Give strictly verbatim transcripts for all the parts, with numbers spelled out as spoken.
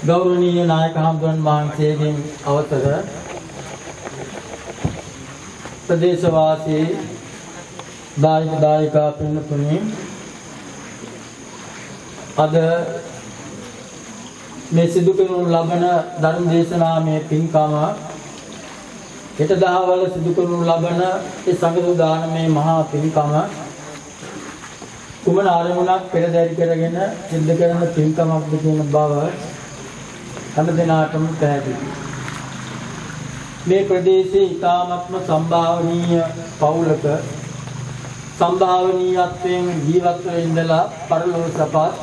ගෞරවනීය නායක හඳුන් වහන්සේගෙන් අවතර ප්‍රදේශවාසී දායක දායිකා පින්තුනි අද මේ සිදු කරනු ලබන ධර්ම දේශනාමය පින්කම හෙට දහවල සිදු කරනු ලබන ඒ සංඝ දානමේ මහා පින්කම කුමන ආරමුණක් පෙරදරි කරගෙන සිද්ධ කරන පින්කමක්ද කියන බව හැම දිනාටම පැහැදිලි. මේ ප්‍රදේශයේ ඉතාමත්ම සම්භාවනීය පවුලක සම්භාවනීයත්වයෙන් ජීවත් වෙ ඉඳලා පරලෝක සපත්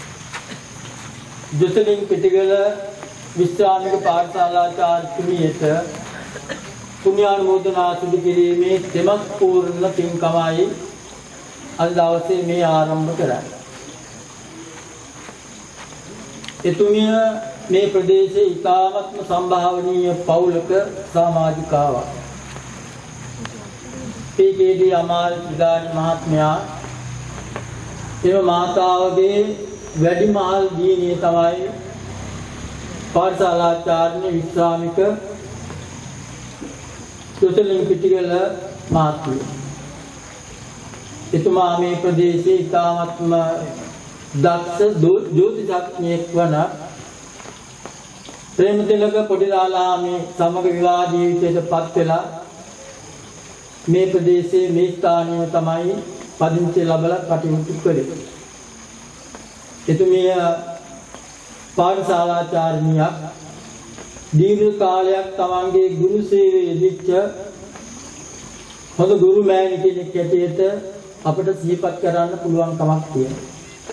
ජොතලින් පිටිගල විශ්‍රාමික පාඨශාලාචාර්යතුමියට පුණ්‍යානුමෝදනා සිදු කිරීමේ තෙමස් පූර්ණ පින්කමයි අද දවසේ මේ ආරම්භ කරන්නේ. එතුමිය මේ ප්‍රදේශයේ ඉතාමත්ම සම්භාවනීය පවුලක සමාජිකාවක්. පී කේ ඩී අමාල් ඉදානි මහත්මයා එම මාතාවගේ වැඩිමහල් දියණිය තමයි පාඨශාලාචාර්ය විශ්‍රාමික ජොතලින් පිටිගල මහත්මිය. එතුමා මේ ප්‍රදේශයේ ඉතාමත්ම දක්ෂ ජ්‍යොතිෂඥයෙක් වන ප්‍රේමතිලක පොඩිලාලාමේ සමග විවාහ ජීවිතයට පත් වෙලා මේ ප්‍රදේශයේ මේ ස්ථානයේ තමයි පදිංචි ලැබලා කටයුතු කළේ. එතුමිය පාඨශාලාචාර්යනියක් දීර්ඝ කාලයක් තමන්ගේ ගුරු සේවයේ යෙදිච්ච හොඳ ගුරු මෑණි කෙනෙක් ඇටියට අපට සිහිපත් කරන්න පුළුවන් කමක් තියෙනවා.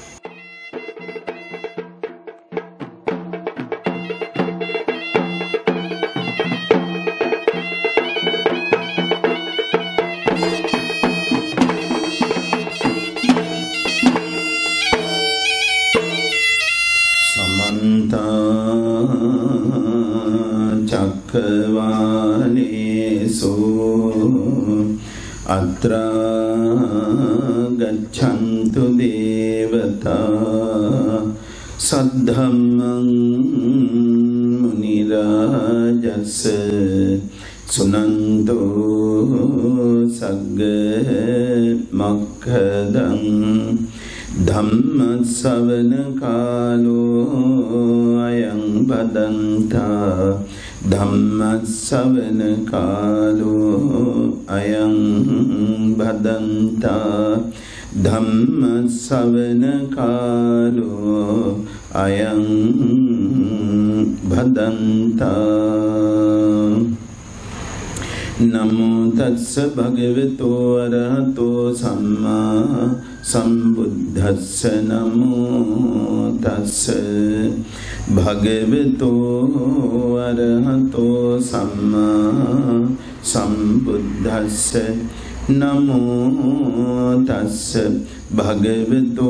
අත්‍රා ගච්ඡන්තු දේවතා සද්ධම්මං මුනි රාජස් සුනන්තෝ සග්ග මොක්ඛදං ධම්ම ශ්‍රවණ කාලෝ අයං බදන්තා ධම්ම ශ්‍රවණ කාලෝ අයං බදන්තා ධම්ම ශ්‍රවණ කාලෝ අයං බදන්තා නමෝ තස්ස භගවතු අරහතෝ සම්මා සම්බුද්දස්ස නමෝ තස්ස භගවතු අරහතෝ සම්මා සම්බුද්දස්ස නමෝ තස්ස භගවතු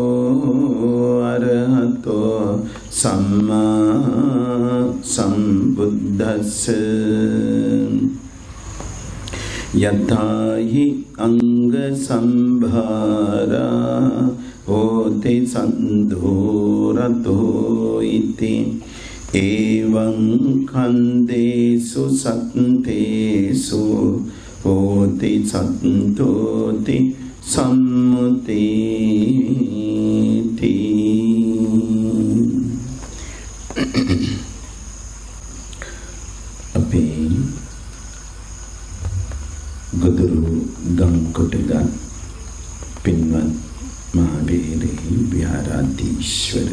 අරහතෝ සම්මා සම්බුද්දස්ස යතාහි අංග සම්භාරා හෝති සන්ධෝරතෝ ඉති එවං කන්දේසු සත්තේසු හෝති සත්තෝති සම්මුතිති. අපේ ගොදුරු ගම්කොටගත් පින්වත් මහවීරී විහාරාධීශ්වර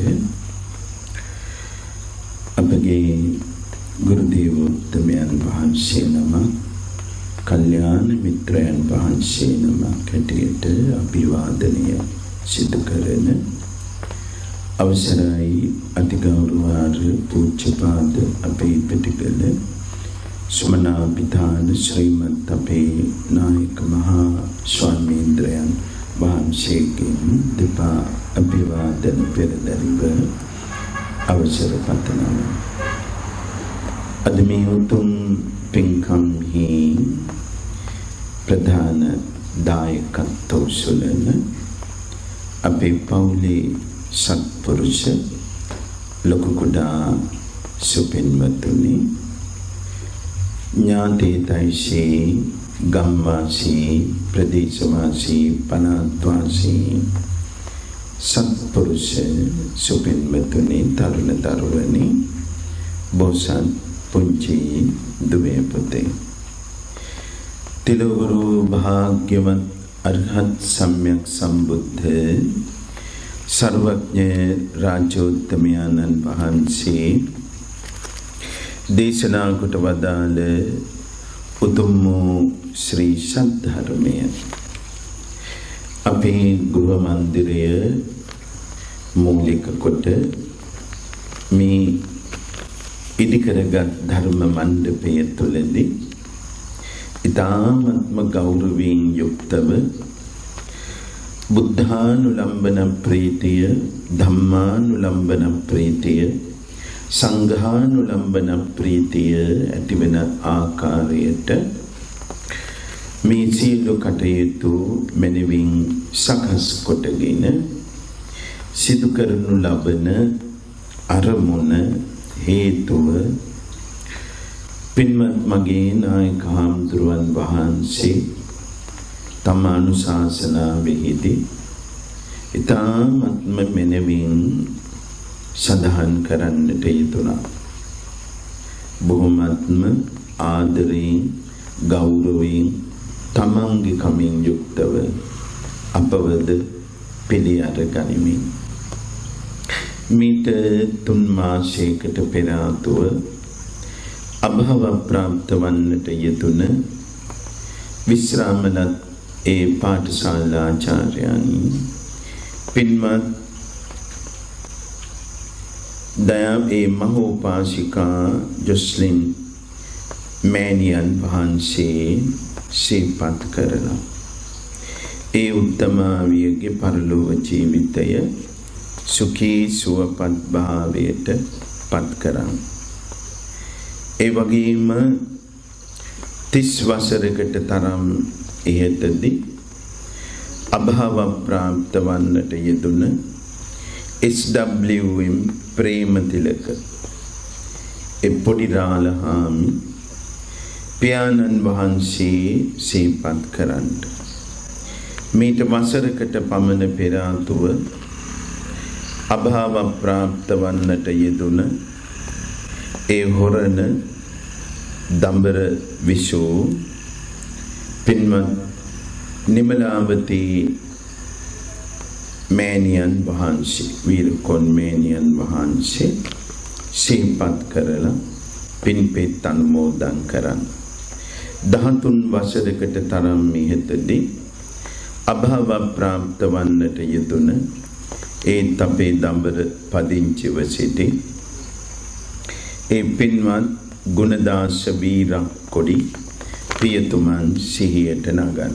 අපගේ ගුරු දේවෝත්තමයන් වහන්සේ නම කල්යාණ මිත්‍රයන් වහන්සේ නම කැටියට අභිවාදනය සිදු කරන අවසරයි අතිගෞරවාර්ය පූජ්‍යපාද අපේ පිටිකල සුමනාභිධාන ශ්‍රීමත් අපේ නායක මහා ස්වාමීන්ද්‍රයන් වහන්සේගෙන් දෙපා අභිවාදන පෙරදරිව අවසර පතනවා. අද මේ උතුම් පින්කම්හි ප්‍රධාන දායකත්ව සුලන අපේ පවුලේ සත්පුරුෂ ලොකු කුඩා සුපින්වතුනි ඥාතීතයිසී ගම්වාසී ප්‍රදේශවාසී පනාත්වාසී සත්පුරුෂ සුපින්වතුනි තරුණ තරුණි බෝසත් පුංචි දුවේ පුතේ තිලවරු භාග්‍යවත් අරහත් සම්්‍යක් සම්බුද්ධ සර්වඥ රාජෝත්තමයන්න් වහන්සේ දේශනා කොට වදාළ උතුම් ශ්‍රී සද්ධර්මය අපේ ගෘහ මන්දිරය මූලික කොට මේ ඉදිකරගත් ධර්ම මණ්ඩපය තුළදී ඉතාමත්ම ගෞරවයෙන් යුක්තව බුද්ධානුලම්බන ප්‍රීතිය ධම්මානුලම්බන ප්‍රීතිය සංඝානුලම්බන ප්‍රීතිය ඇතිවන ආකාරයට මේ සියලු කටයුතු මැනවින් සකස් කොටගෙන සිදු කරනු ලබන අරමුණ හේතුව පින්වත් මගේ නායක හාමුදුරුවන් වහන්සේ තම අනුශාසනාවෙහිදී ඉතාමත්ම මැනවින් සඳහන් කරන්නට යෙදුණා. බොහොමත්ම ආදරයෙන් ගෞරවයෙන් තමන්ගේ කමින් යුක්තව අපවද පිළි අරගනිමින් මීට තුන් මාසයකට පෙර ආතුව අභව ප්‍රාප්ත වන්නට යෙදුන විශ්‍රාමලත් ඒ පාඨශාලාචාර්යයන් පින්වත් දයා ඒ මහෝපාසිකා ජොස්ලින් මෑණියන් වහන්සේ සිහිපත් කරලා ඒ උත්තමාවියගේ පරලෝක ජීවිතය සුඛී සුවපත් භාවයට පත් කරන් ඒ වගේම තිස් වසරකට තරම් ඉහතදී අභව ප්‍රාප්ත වන්නට යෙදුන එස් ඩබ්ලිව් එම් ප්‍රේමතිලක ඒ පොඩිරාළහාමි පියාණන් වහන්සේ සිහිපත් කරන්නට මීට වසරකට පමණ පෙර ආතුව අභව ප්‍රාප්ත වන්නට යෙදුන ඒ හොරණ දඹර විසූ පින්වත් නිමලාවතී මෑණියන් වහන්සේ වීරකොන් මෑණියන් වහන්සේ සිහිපත් කරලා පින්පෙත් අනුමෝදන් කරන් දහතුන් වසරකට තරම් ඉහතදී අභව ප්‍රාප්ත වන්නට යෙදුන ඒත් අපේ දඹර පදිංචිව සිටි ඒ පින්වත් ගුණදාස වීරකොඩි පියතුමන් සිහියට නගන්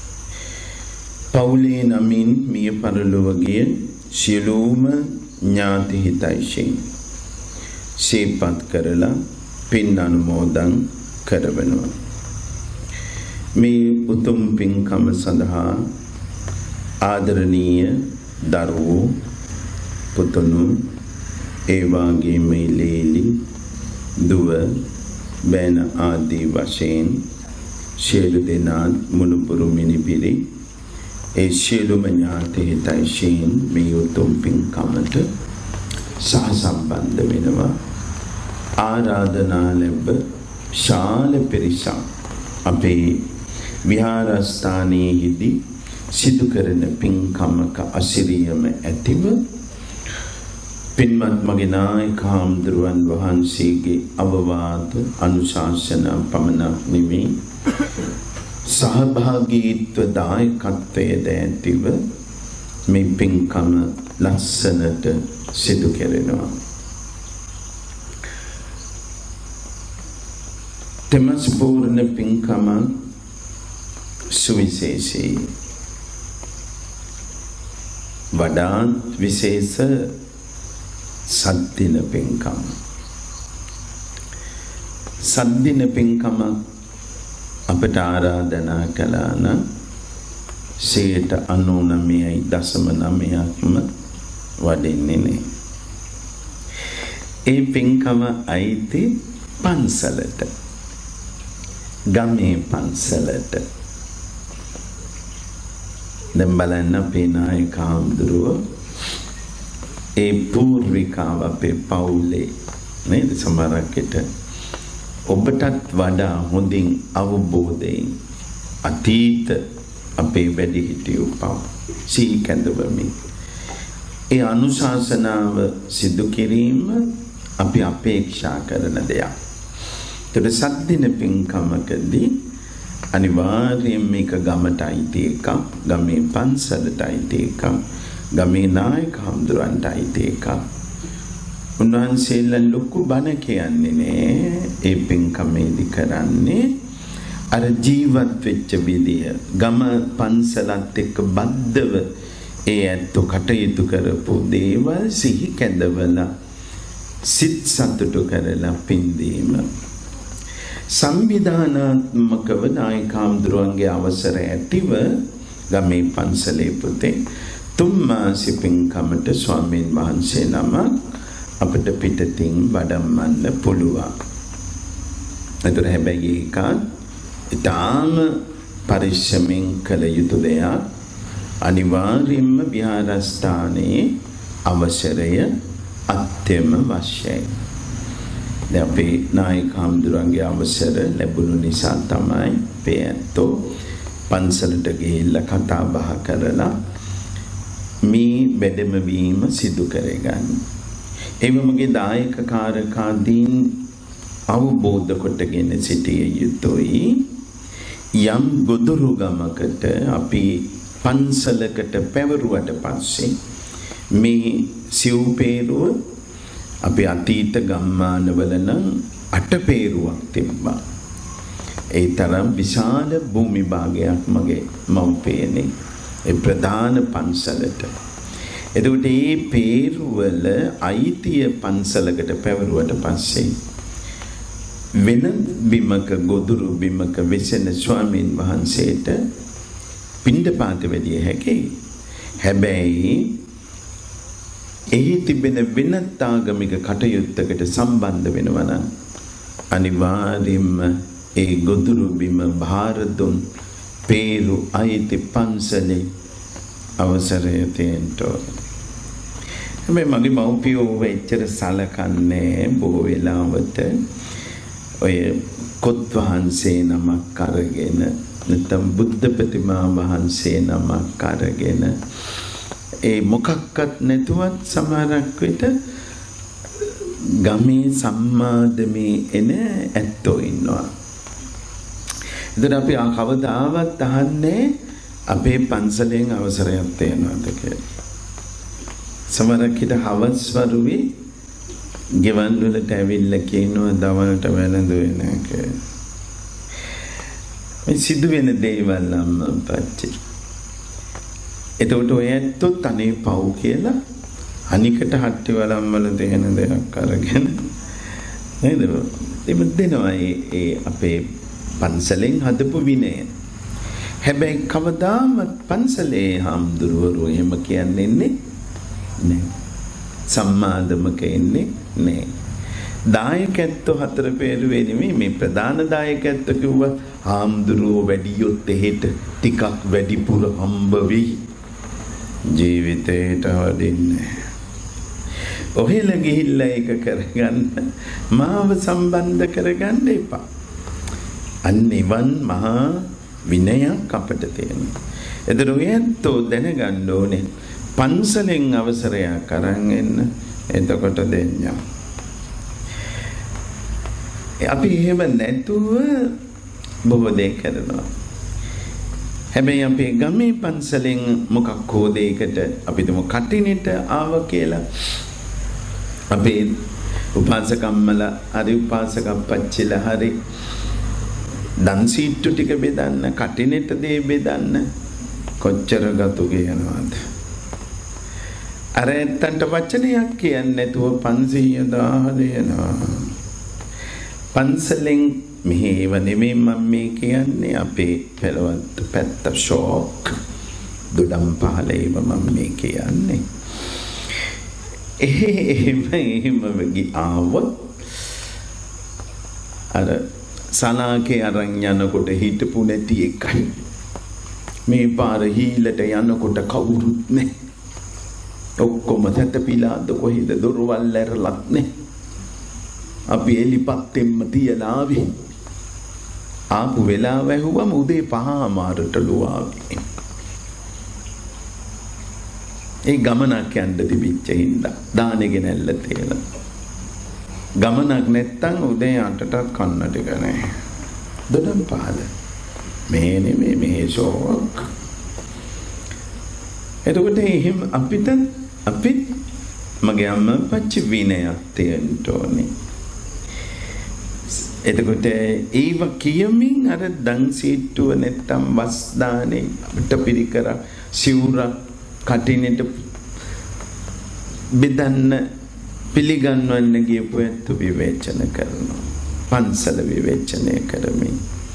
පවුලේ නමින් මිය පරලොව ගිය සියලුම ඥාති හිතයිෂීන් සිහිපත් කරලා පින් අනුමෝදන් කරවනවා. මේ උතුම් පින්කම සඳහා ආදරණීය දරුවෝ පුතුණු ඒ වගේම ලේලි දුව බෑන ආදී වශයෙන් සියලු දෙනා මුණුපුරු මිනිපිරි ඒ සියලුම ඥාති හිතයිෂීන් මේ උතුම් පින්කමට සහසම්බන්ධ වෙනවා. ආරාධනා ලැබ ශාල පිරිසක් අපේ විහාරස්ථානයේදී සිදු කරන පින්කමක අසිරියම ඇතිව පින්වත් මගේ නායක හාමුදුරුවන් වහන්සේගේ අවවාද අනුශාසනා පමණක් නෙමෙයි සහභාගීත්ව දායකත්වයේද ඇතිව මේ පින්කම ලස්සනට සිදු කෙරෙනවා. තෙමස් පූර්ණ පින්කම සුවිශේෂී වඩාත් විශේෂ සද්දින පින්කම සද්දින පින්කම අපට ආරාධනා කළා නම් සියයට අනූනමයයි දශම නවයක්ම වඩින්නේ නේ. ඒ පින්කම අයිති පන්සලට. ගමේ පන්සලට. දැන් බලන්න අපේ නායක හාමුදුරුවෝ ඒ පූර්විකාව අපේ පවුලේ නේද සමහරකට ඔබටත් වඩා හොඳින් අවබෝධයෙන් අතීත අපේ වැඩිහිටියෝ පව සී කැඳවමින් ඒ අනුශාසනාව සිදු කිරීම අපි අපේක්ෂා කරන දෙයක්. ඒතර සත්දින පින්කමකදී අනිවාර්යයෙන් මේක ගමට අයිති එකක්, ගමේ පන්සලට අයිති එකක්, ගමේ නායක හඳුරන්ට අයිති එකක්. උන්වහන්සේලා ලොකු බණ කියන්නේ නෑ. ඒ පින්කමේදී කරන්නේ අර ජීවත් වෙච්ච විදිය, ගම පන්සලත් එක්ක බද්ධව ඒ ඇත්තෝ කටයුතු කරපු දේවල් සිහි කැඳවලා සිත් සතුටු කරලා පින්දීම. සංවිධානාත්මකව නායක හාමුදුරුවන්ගේ අවසර ඇතිව ගමේ පන්සලේ පුතේ තුන් මාසෙ පින්කමට ස්වාමීන් වහන්සේ නමක් අපිට පිටතින් වඩම්මන්න පුළුවන්. ඒතර හැබැයි ඒක ඊටාම පරිශ්‍රමෙන් කළ යුතු දෙයක්. අනිවාර්යයෙන්ම විහාරස්ථානයේ අවසරය අත්‍යම අවශ්‍යයි. දැන් අපේ නායක හාමුදුරන්ගේ අවසර ලැබුණු නිසා තමයි පෙයන්තෝ පන්සලට ගිහිල්ලා කතා බහ කරලා මේ වැඩම වීම සිදු කරගන්නේ. ඒ වගේ දායක කාර්යකාදීන් අවබෝධ කොටගෙන සිටිය යුතුයි. යම් ගොදුරු ගමකට අපි පන්සලකට පැවරුවට පස්සේ මේ සිව්පේරුව අපි අතීත ගම්මානවල නම් අටපේරුවක් තිබ්බා. ඒ තරම් විශාල භූමි භාගයක් මගේ මව්පියනේ ඒ ප්‍රධාන පන්සලට. එතකොට මේ පේරුවල අයිතිය පන්සලකට පැවරුවට පස්සේ වෙන බිමක ගොදුරු බිමක වෙසෙන ස්වාමීන් වහන්සේට පිණ්ඩපාත වැඩිය හැකියි. හැබැයි එහි තිබෙන වෙනත් ආගමික කටයුත්තකට සම්බන්ධ වෙනවා නම් අනිවාර්යයෙන්ම ඒ ගොදුරු බිම භාර දුන් පේරු අයිති පන්සලේ අවසරය තියෙන්න ඕනේ. හැබැයි මගේ මව්පියෝ වෙච්චර සලකන්නේ බොහෝ වෙලාවට ඔය කොත් වහන්සේ නමක් අරගෙන නැත්නම් බුද්ධ ප්‍රතිමා වහන්සේ නමක් අරගෙන ඒ මොකක්වත් නැතුවත් සමහරක් විට ගමේ සම්මාදමේ එන ඇත්තෝ ඉන්නවා. ඉතින් අපි කවදාවත් අහන්නේ අපේ පන්සලෙන් අවසරයක් තියෙනවද කියලා. සමහරක් විට හවස් වරුවේ ගෙවල් වලට ඇවිල්ලා කියනවා දවල්ට වැළඳුවේ නැහැ කියලා. මේ සිදුවෙන දේවල් නම් පච්චි. එතකොට ඔය ඇත්තොත් අනේ පව් කියලා අනිකට හට්ටි වලම් වල දෙන දෙයක් අරගෙන නේද? එමෙ දෙනවා ඒ අපේ පන්සලෙන් හදපු විනය. හැබැයි කවදාම පන්සලේ හාමුදුරුවෝ එහෙම කියන්නේ නෑ. සම්මාදමක ඉන්නේ නෑ. දායකත්ව හතර පෙරුවේ නෙමෙයි මේ ප්‍රධාන දායකත්ව කිව්වා හාමුදුරුවෝ වැඩියොත් එහෙට ටිකක් වැඩිපුර හම්බ වෙයි. ජීවිතේට වදින්නේ. ඔහෙල ගිහිල්ලා ඒක කරගන්න මාව සම්බන්ධ කරගන්න එපා. අනිවන් මහා විනයක් අපිට තියෙනවා. එතන ඔයත්ෝ දැනගන්න ඕනේ පන්සලෙන් අවසරයක් අරන් එන්න. එතකොට දෙන්නා. අපි එහෙම නැතුව බොහෝ දේ කරනවා. හැබැයි අපේ ගමේ පන්සලෙන් මොකක් හෝ දෙයකට අපි තුමු කටිනෙට ආව කියලා අපේ උපාසකම්මල හරි උපාසකප්පච්චිලා හරි දන් සීට්ටු ටික බෙදන්න කටිනෙට දේ බෙදන්න කොච්චර ගතු කියනවාද? අර ඇත්තන්ට වචනයක් කියන්නේ නැතුව පන්සිය දාහ දෙනවා. පන්සලෙන් මෙහෙව නෙමෙයි මම මේ කියන්නේ අපේ පෙරවත් පැත්ත ෂෝක් දුඩම් පහලේම මම මේ කියන්නේ. එහෙම එහෙම ආවොත් අර සලාකේ අරන් යනකොට හිටපු නැති එකයි මේ පාර හීලට යනකොට කවුරුත් නැහැ. ඔක්කොම තැතපිලාද කොහෙද දොරවල් ඇරලත් නැහැ. අපි එලිපත්තෙන්ම තියලා ආවේ. ආපු වෙලාව ඇහුවම උදේ පහමාරටලු ආවේ. ඒ ගමනක් යන්න තිබිච්ච හින්දා දානේ ගෙනල්ල තියලා. ගමනක් නැත්තම් උදේ අටට කන්න ටික නැහැ. දොඩම් පහල. මේ නෙමෙයි මේ ෂෝක්. එතකොට එහෙම අපිට අපි මගේ අම්මා පච්චි විනයක් තියෙන්න ඕනේ. එතකොට ඒව කියමින් අර දන් සීට්ටුව නැත්තම් වස් දානේ අපිට පිරිකර සිවුර කටිනෙට බෙදන්න පිළිගන්වන්න ගියපු ඇත්තු විවේචන කරනවා. පන්සල විවේචනය කරමින්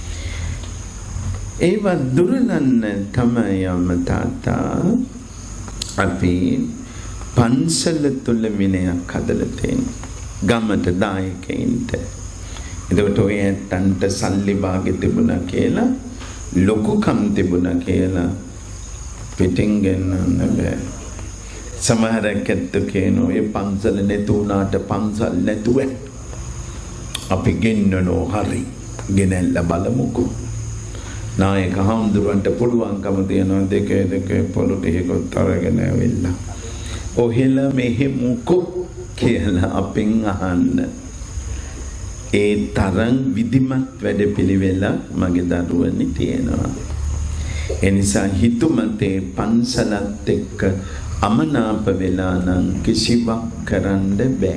ඒව දුරලන්න තමයි අම්මා තාත්තා අපි පන්සල තුල විනයක් හදලා තියෙන්නේ. ගමට දායකයින්ට. එතකොට ඔය ඇත්තන්ට සල්ලි භාගෙ තිබුණා කියලා ලොකුකම් තිබුණා කියලා පිටින් ගෙන්නන්න බෑ. සමහරක් ඇත්ත කියනෝ ඒ පන්සල නැතුණාට පන්සල් නැතුව අපි ගෙන්නනෝ හරි ගෙනල්ල බලමුකෝ. නායක හඳුරන්ට පුළුවන්කම තියනවා දෙකේ දෙකේ පොළොට එකත් අරගෙන ඇවිල්ලා ඔහෙල මෙහෙමුකෝ කියලා අපෙන් අහන්න. ඒ තරම් විධිමත් වැඩපිළිවෙලක් මගේ දරුවනි තියෙනවා. ඒ නිසා හිතුමතේ පන්සලත් එක්ක අමනාප වෙලා නම් කිසිවක් කරන්න බෑ.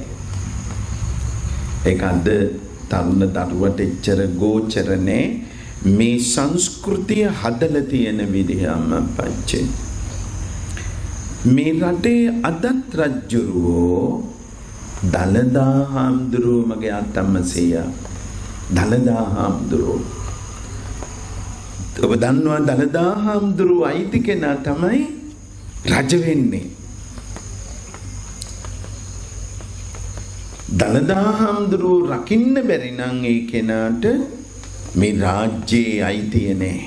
ඒක අද තරුණ දරුවට එච්චර ගෝචර නෑ. මේ සංස්කෘතිය හදලා තියෙන විදිහ අම්මපච්චි. මේ රටේ අදත් රජුරෝ දලදා හාමුදුරුවෝ මගේ අත්තම්මසෙයා දලදා හාමුදුරුවෝ. ඔබ දන්නවා දලදා හාමුදුරුවෝ අයිති කෙනා තමයි රජ වෙන්නේ. දලදා හාමුදුරුවෝ රකින්න බැරි නම් ඒ කෙනාට මේ රාජ්‍යයේ අයිතිය නැහැ.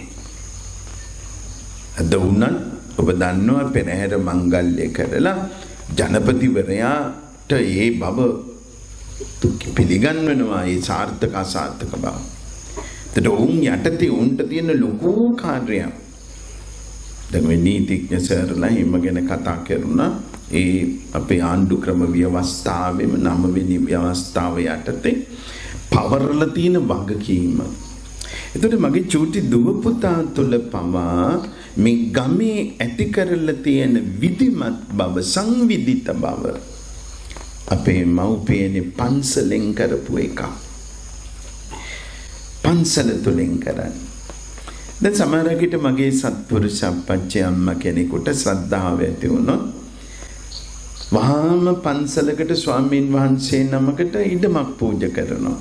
අද වුණත් ඔබ දන්නවා පෙරහැර මංගල්‍ය කරලා ජනපතිවරයාට ඒ බව පිළිගන්වනවා ඒ සාර්ථක අසාර්ථක බව. ඒත් උන් යටතේ උන්ට තියෙන ලොකු කාර්යයක්. දැන් මේ නීතිඥ සර්ලා හිම ගැන කතා කරුණා. ඒ අපේ ආණ්ඩු ක්‍රම ව්‍යවස්ථාවෙම නම වෙනි ව්‍යවස්ථාව යටතේ පවරලා තියෙන වගකීම. එතකොට මගේ චූටි දුව පුතා තුළ පවා මේ ගමේ ඇති කරලා තියෙන විධිමත් බව සංවිධිත බව අපේ මව්පියනේ පන්සලෙන් කරපු එක. පන්සල තුලින් කරන්නේ. දැන් සමහරවිට මගේ සත්පුරුෂ අපච්චි අම්මා කෙනෙකුට ශ්‍රද්ධාව ඇති වුණොත් වහාම පන්සලකට ස්වාමීන් වහන්සේ නමකට ඉඩමක් පූජා කරනවා.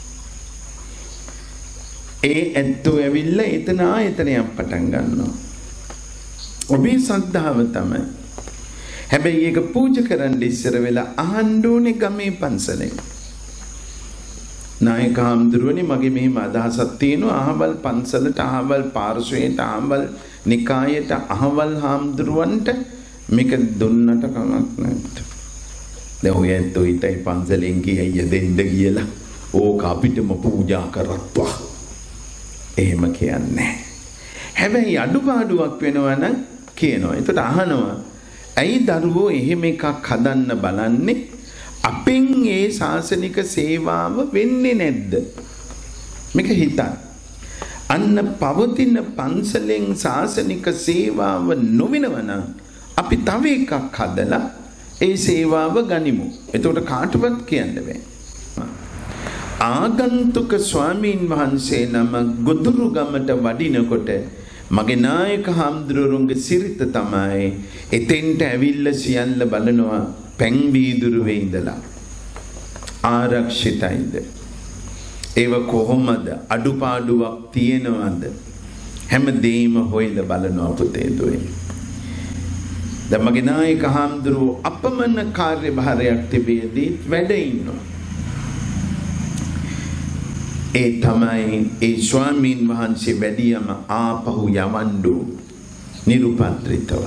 ඒ ඇත්තෝ ඇවිල්ලා එතන ආයතනයක් පටන් ගන්නවා. ඔබේ ශ්‍රද්ධාව තමයි. හැබැයි ඒක පූජා කරන්න ඉස්සර වෙලා අහන්න ඕනේ ගමේ පන්සලෙන්. නායක හාමුදුරුවනේ මගේ මෙහෙම අදහසක් තියෙනවා. අහවල් පන්සලට අහවල් පාර්ශ්වයට අහවල් නිකායට අහවල් හාමුදුරුවන්ට මේක දුන්නට කමක් නැහැ. දැන් ඔය ඇත්තෝ ඊටයි පන්සලෙන් ගියයි දෙන්න කියලා ඕක අපිටම පූජා කරත්වා. එහෙම කියන්නේ. හැබැයි අඩුපාඩුවක් වෙනවා නම් කියනවා. ඒකට අහනවා ඇයි දරුවෝ එහෙම එකක් හදන්න බලන්නේ? අපෙන් ඒ ශාසනික සේවාව වෙන්නේ නැද්ද? මේක හිතන්න. අන්න පවතින පන්සලෙන් ශාසනික සේවාව නොවෙනවනම් අපි තව එකක් හදලා ඒ සේවාව ගනිමු. එතකොට කාටවත් කියන්න බෑ. ආගන්තුක ස්වාමීන් වහන්සේ නම ගොදුරු ගමට වඩිනකොට මගේ නායක හාමුදුරුවන්ගේ සිරිත තමයි එතෙන්ට ඇවිල්ලා සියල්ල බලනවා පැන් වීදුරුවේ ඉඳලා ආරක්ෂිතයිද ඒව කොහොමද අඩුපාඩුවක් තියෙනවද හැමදේම හොයලා බලනවා පුතේ දුවේ. දැන් මගේ නායක හාමුදුරුවෝ අපමණ කාර්යභාරයක් තිබෙද්දී වැඩ ඉන්නවා. ඒ තමයි ඒ ස්වාමීන් වහන්සේ වැඩියම ආපහු යවන්නු නිරුපද්‍රිතව.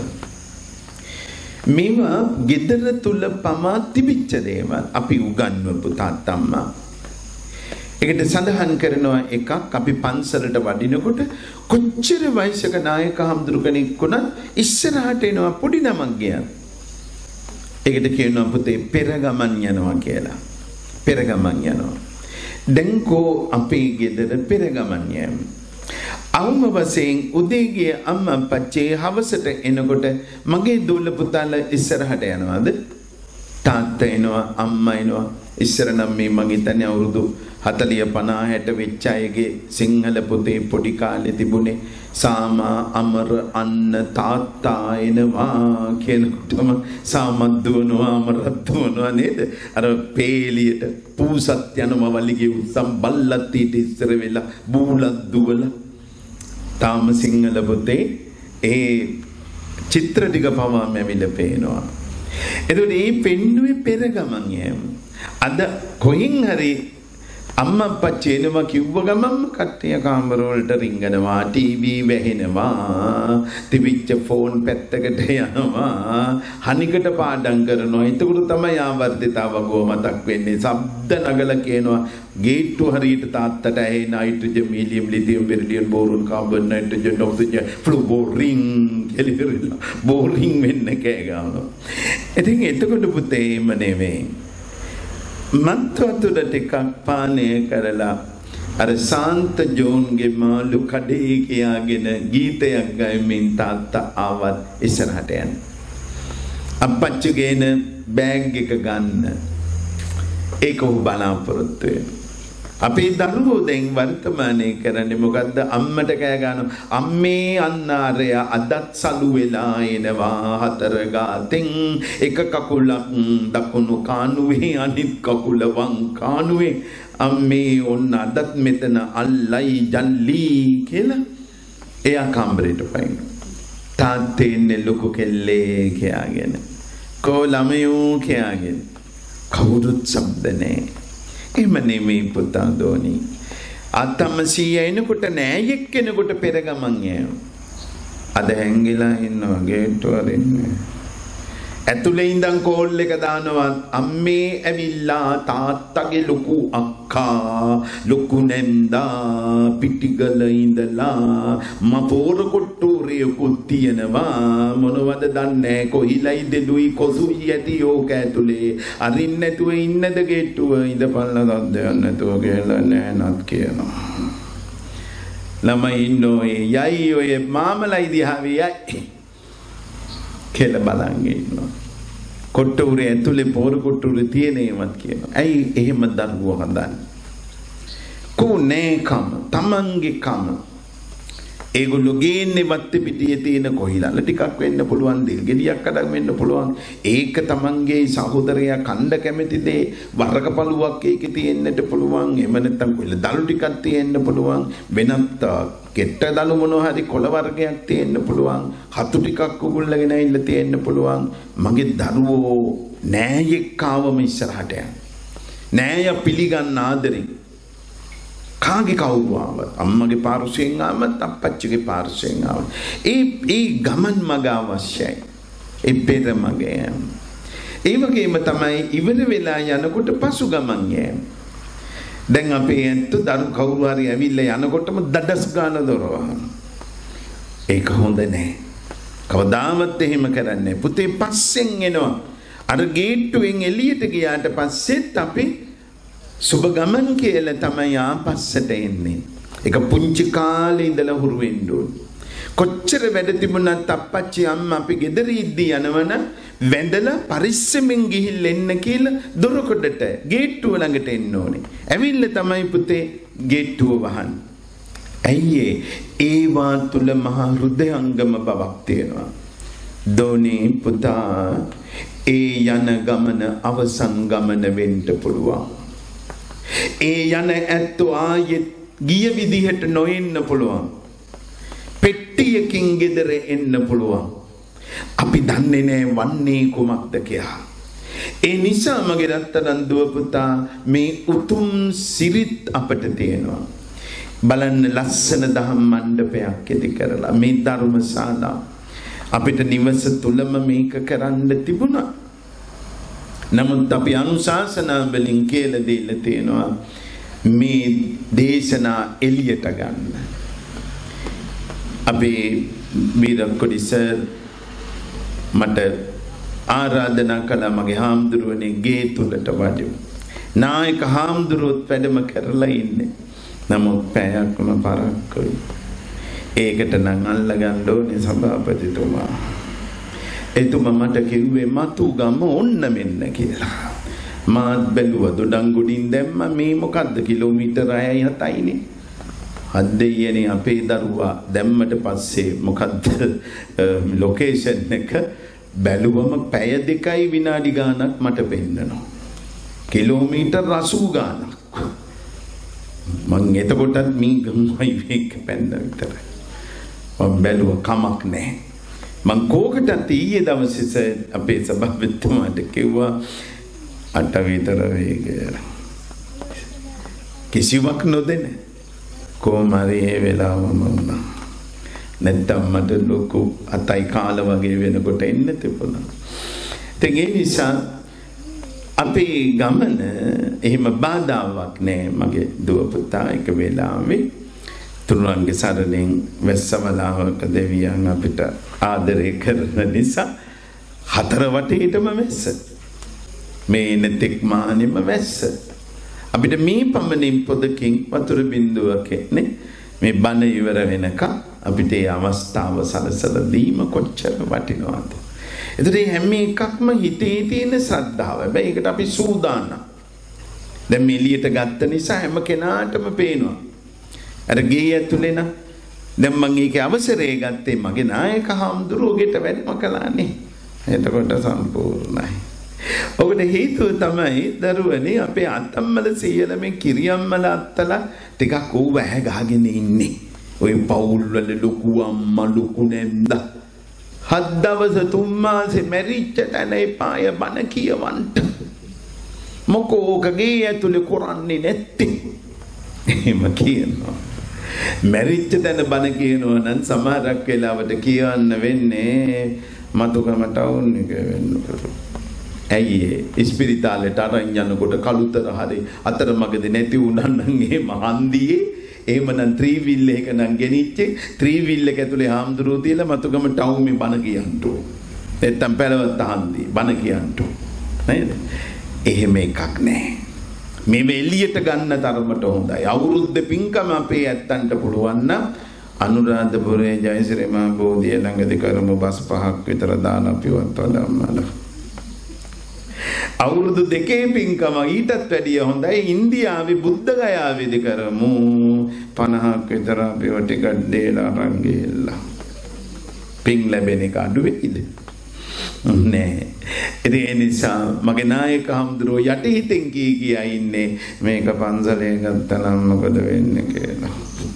මේවා ගෙදර තුල පමා තිබිච්ච දේවල් අපි උගන්වපු තාත්තම්මා. ඒකට සඳහන් කරනවා එකක් අපි පන්සලට වඩිනකොට කොච්චර වයසක නායක හඳුරු කෙනෙක් වුණත් ඉස්සරහට එනවා පොඩි නමක් ගියා. ඒකට කියනවා පුතේ පෙරගමන් යනවා කියලා. පෙරගමන් යනවා. දැන් කෝ අපේ ගෙදර පෙරගමන් යෑම. අවම වශයෙන් උදේ ගිය අම්මා අප්පච්චි හවසට එනකොට මගේ දූල පුතාලා ඉස්සරහට යනවාද? තාත්තා එනවා අම්මා එනවා. ඉස්සර නම් මේ මගේ තනිය අවුරුදු හතලිය පනහ හැට වෙච්ච අයගේ සිංහල පොතේ පොඩි කාලේ තිබුණේ සාමා අමර අන්න තාත්තා එනවා කියනකොටම සාමත් දුවනවා අමරත් දුවනවා නේද? අර පේලියට පූසත් යනවා වලිගේ උස්සම් බල්ලත් ඊට ඉස්සර වෙලා බූලත් දුවලා තාම සිංහල පොතේ ඒ චිත්‍ර ටික පවා මැවිල පේනවා. එතකොට මේ පෙන්නුවේ පෙරගමන් යෑම. අද කොයින් හරි අම්මා අප්පච්චි එනවා කිව්ව ගමන්ම කට්ටිය කාමර වලට රිංගනවා, ටීවී වැහෙනවා, තිබිච්ච ෆෝන් පැත්තකට යනවා, හනිකට පාඩම් කරනවා. එතකොට තමයි ආවර්ධිතාවකව මතක් වෙන්නේ. ශබ්ද නගල කියනවා ගේට්ටු හරියට තාත්තට ඇහි nitrogen helium lithium beryllium boron carbon nitrogen oxygen fluorine කියලා බෝරින් වෙන්න කෑ ගන්නවා. ඉතින් එතකොට පුතේ එම නෙවෙයි. මත් වතුර ටිකක් පානය කරලා අර සාන්ත ජෝන්ගේ මාළු කඩේ කියාගෙන ගීතයක් ගයමින් තාත්තා ආවත් ඉස්සරහට යන. අප්පච්චි ගේන බෑග් එක ගන්න. ඒක ඔහු බලාපොරොත්තු වෙනවා. අපේ දරුවෝ දැන් වර්තමානයේ කරන්නේ මොකද්ද? අම්මට කෑ ගන්නවා. අම්මේ අන්නාරය අදත් සලු වෙලා එනවා හතර ගාතෙන් එක කකුලක් දකුණු කානුවේ අනිත් කකුල වම් කානුවේ අම්මේ ඔන්න අදත් මෙතන අල්ලයි ජල්ලි කියලා එයා කම්බරේට පයින්. තාත්තේ ඉන්නේ ලොකු කෙල්ලේ කියාගෙන කෝ ළමයෝ කියාගෙන කවුරුත් ශබ්ද නැහැ. එහෙම නෙමෙයි පුතා දෝනි. අතමසිය එනකොට නෑයෙක් කෙනෙකුට පෙරගමන් යෑම. අද හැංගිලා ඉන්නවා ගේට්ටුවර ඉන්නේ. ඇතුලේ ඉඳන් කෝල් එක දානවා අම්මේ ඇවිල්ලා තාත්තගේ ලොකු අක්කා ලොකු නැන්දා පිටිගල ඉඳලා මපෝර කොට්ටෝරියකුත් තියෙනවා මොනවද දන්නේ කොහිලයි දෙලුයි කොසුයි ඇති යෝක ඇතුලේ අරින් නැතුව ඉන්නද ගේට්ටුව ඉඳපල්ලා දද්දයක් නැතුව කියලා නෑ නත් කියනවා. ළමයි ඉන්නෝයි යයි ඔය මාමලයි දිහාවේ යයි කියලා බලන් ඉන්නවා. කොට්ටුරේ ඇතුලේ පෝර කොට්ටුරේ තියෙනේවත් කියනවා. ඇයි එහෙම දරුවෝ හදන්නේ? කොනේකම තමන්ගේ කම ඒගොල්ලෝ ගේන්නේ වත්තේ පිටියේ තියෙන කොහිලල ටිකක් වෙන්න පුළුවන්, දිල් ගෙඩියක් අඩක් වෙන්න පුළුවන්. ඒක තමන්ගේ සහෝදරයා කණ්ඩ කැමති දේ වරක පළුවක් ඒකේ තියෙන්නට පුළුවන්. එහෙම නැත්නම් කොහිල දළු ටිකක් තියෙන්න පුළුවන්. වෙනත් කෙට්ට දළු මොනවා හරි කොළ වර්ගයක් තියෙන්න පුළුවන්. හතු ටිකක් උගුල්ලගෙන ඇවිල්ලා තියෙන්න පුළුවන්. මගේ දරුවෝ නෑයෙක් ආවම ඉස්සරහට යන. නෑය පිළිගන්න ආදරෙන් කාගේ කවුරු ආවත් අම්මගේ පාර්ශ්වයෙන් ආවත් අප්පච්චිගේ පාර්ශ්වයෙන් ආවත් ඒ ඒ ගමන් මග අවශ්‍යයි. ඒ පෙර මග යෑම. ඒ වගේම තමයි ඉවර වෙලා යනකොට පසු ගමන් යෑම. දැන් අපේ ඇත්ත දරු කවුරු හරි ඇවිල්ලා යනකොටම දඩස් ගන්න දොරවහන. ඒක හොඳ නෑ. කවදාවත් එහෙම කරන්නේ පුතේ පස්සෙන් එනවා. අර ගේට්ටුවෙන් එළියට ගියාට පස්සෙත් අපි සුබ ගමන් කියලා තමයි ආපස්සට එන්නේ. ඒක පුංචි කාලේ ඉඳලා හුරු වෙන්න ඕන. කොච්චර වැඩ තිබුණත් අප්පච්චි අම්මා අපි ගෙදර ඉද්දී යනවන වැඳලා පරිස්සමෙන් ගිහිල්ලා එන්න කියලා දොරකඩට ගේට්ටුව ළඟට එන්න ඕනේ. ඇවිල්ලා තමයි පුතේ ගේට්ටුව වහන්නේ. ඇයි ඒවා තුල මහා හෘදයංගම බවක් තියෙනවා. දෝනේ පුතා ඒ යන ගමන අවසන් ගමන වෙන්න පුළුවන්. ඒ යන ඇත්තෝ ආයෙත් ගිය විදිහට නොඑන්න පුළුවන්. පෙට්ටියකින් ගෙදර එන්න පුළුවන්. අපි දන්නේ නැහැ වන්නේ කුමක්ද කියලා. ඒ නිසා මගේ රත්තරන් දුව පුතා මේ උතුම් සිරිත් අපට තියෙනවා. බලන්න ලස්සන දහම් මණ්ඩපයක් ඉදි කරලා මේ ධර්මශාලා අපිට නිවස තුලම මේක කරන්න තිබුණා. නමුත් අපි අනුශාසනා වලින් කියලා දීලා තියෙනවා මේ දේශනා එළියට ගන්න. අපි බීරක්කොඩි සර් මට ආරාධනා කළා මගේ හාමුදුරුවනේ ගේ තුලට වඩිමු. නායක හාමුදුරුවොත් වැඩම කරලා ඉන්නේ. නමුත් පැයක්ම පරක්කුයි. ඒකට නම් අල්ලගන්න ඕනේ සභාපතිතුමා. එතුමා මට කිව්වේ මතු ගම ඔන්න මෙන්න කියලා. මාත් බැලුවා දොඩංගුඩින් දැම්ම මේ මොකද්ද කිලෝමීටර් හයයි හතයිනේ. හද්දෙයනේ අපේ දරුවා දැම්මට පස්සේ මොකද්ද ලොකේෂන් එක බැලුවම පැය දෙකයි විනාඩි ගාණක් මට පෙන්නනවා. කිලෝමීටර් අසූ ගාණක්. මං එතකොටත් මී ගම්මයි වේක පැන්න විතරයි. මම බැලුවා කමක් නැහැ. මං කෝකටත් ඊයේ දවසේ අපේ සභාපතිතුමාට කිව්වා අට විතර වේගය. කිසිවක් නොදෙන කොහමරි ඒ වෙලාවම වුණා. නැත්තම් මට ලොකු අතයි කාල වගේ වෙනකොට එන්න තිබුණා. ඉතින් ඒ නිසා අපේ ගමන එහෙම බාධාවක් නෑ. මගේ දුව පුතා එක වෙලාවෙ තුරුන්ගේ සරණෙන් වැස්සවලාවක දෙවියන් අපිට ආදරය කරන නිසා හතර වටේටම වැස්ස. මේ නැතෙක් මානෙම වැස්ස. අපිට මේ පමණින් පොදකින් වතුර බින්දුවක නේ මේ බණ ඉවර වෙනකම් අපිට ඒ අවස්ථාව සලසලා දීම කොච්චර වටිනවද? එතකොට මේ හැම එකක්ම හිතේ තියෙන ශ්‍රද්ධාව. හැබැයි ඒකට අපි සූදානම්. දැන් මේ එළියට ගත්ත නිසා හැම කෙනාටම පේනවා. අර ගේ ඇතුලේ නම් දැන් මම ඒකේ අවසරය ගත්තේ මගේ නායක හාමුදුරුවෝගෙට වැඩම කළානේ. එතකොට සම්පූර්ණයි. ඔකට හේතුව තමයි දරුවනේ අපේ අත්තම්මල සීයල මේ කිරියම්මල අත්තලා ටිකක් ඌව ඇහැ ගහගෙන ඉන්නේ. ඔය පවුල් වල ලොකු අම්මා ලොකු නැන්දා හත් දවස් තුන් මාසේ මැරිච්ච තැන එපාය බණ කියවන්න. මොකෝ ඔකගේ ඇතුලේ කරන්නේ නැත්තේ. එහෙම කියනවා. මැරිච්ච තැන බණ කියනවා නම් සමහරක් වෙලාවට කියන්න වෙන්නේ මතුකමට වුන් එක වෙන්න කරු. ඇයි ඒ ස්පිරිතාලේට අරන් යනකොට කලුතර හරි අතරමඟදී නැති වුණා නම් ඒ මහන්දියේ එහෙමනම් ත්‍රිවිල් එක නම් ගෙනිච්චේ ත්‍රිවිල් එක ඇතුලේ හාමුදුරුවෝ තියලා මතුගම ටවුමේ බණ කියන්න ඕ. නැත්තම් පළවත්ත හන්දි බණ කියන්න ඕ. නේද? එහෙම එකක් නැහැ. මේ එළියට ගන්න තරමට හොඳයි. අවුරුද්ද පින්කම අපේ ඇත්තන්ට පුළුවන් නම් අනුරාධපුරයේ ජයසිරි මහ බෝධිය ළඟදී කරමු බස් පහක් විතර දාන අපිවත් වඩම්මල. අවුරුදු දෙකේ පින්කම ඊටත් වැඩිය හොඳයි. ඉන්දියාවේ බුද්ධ ගයාවේදී කරමු පනහක් විතර අපිව ටිකක් දීලා අරන් ගිහලා. පින් ලැබෙන එක අඩු වෙයිද? නෑ. ඒ නිසා මගේ නායක හම්දුරෝ යටිහිතෙන් කී කියා ඉන්නේ මේක පන්සලේ ගත්තනම් මොකද වෙන්නේ කියලා.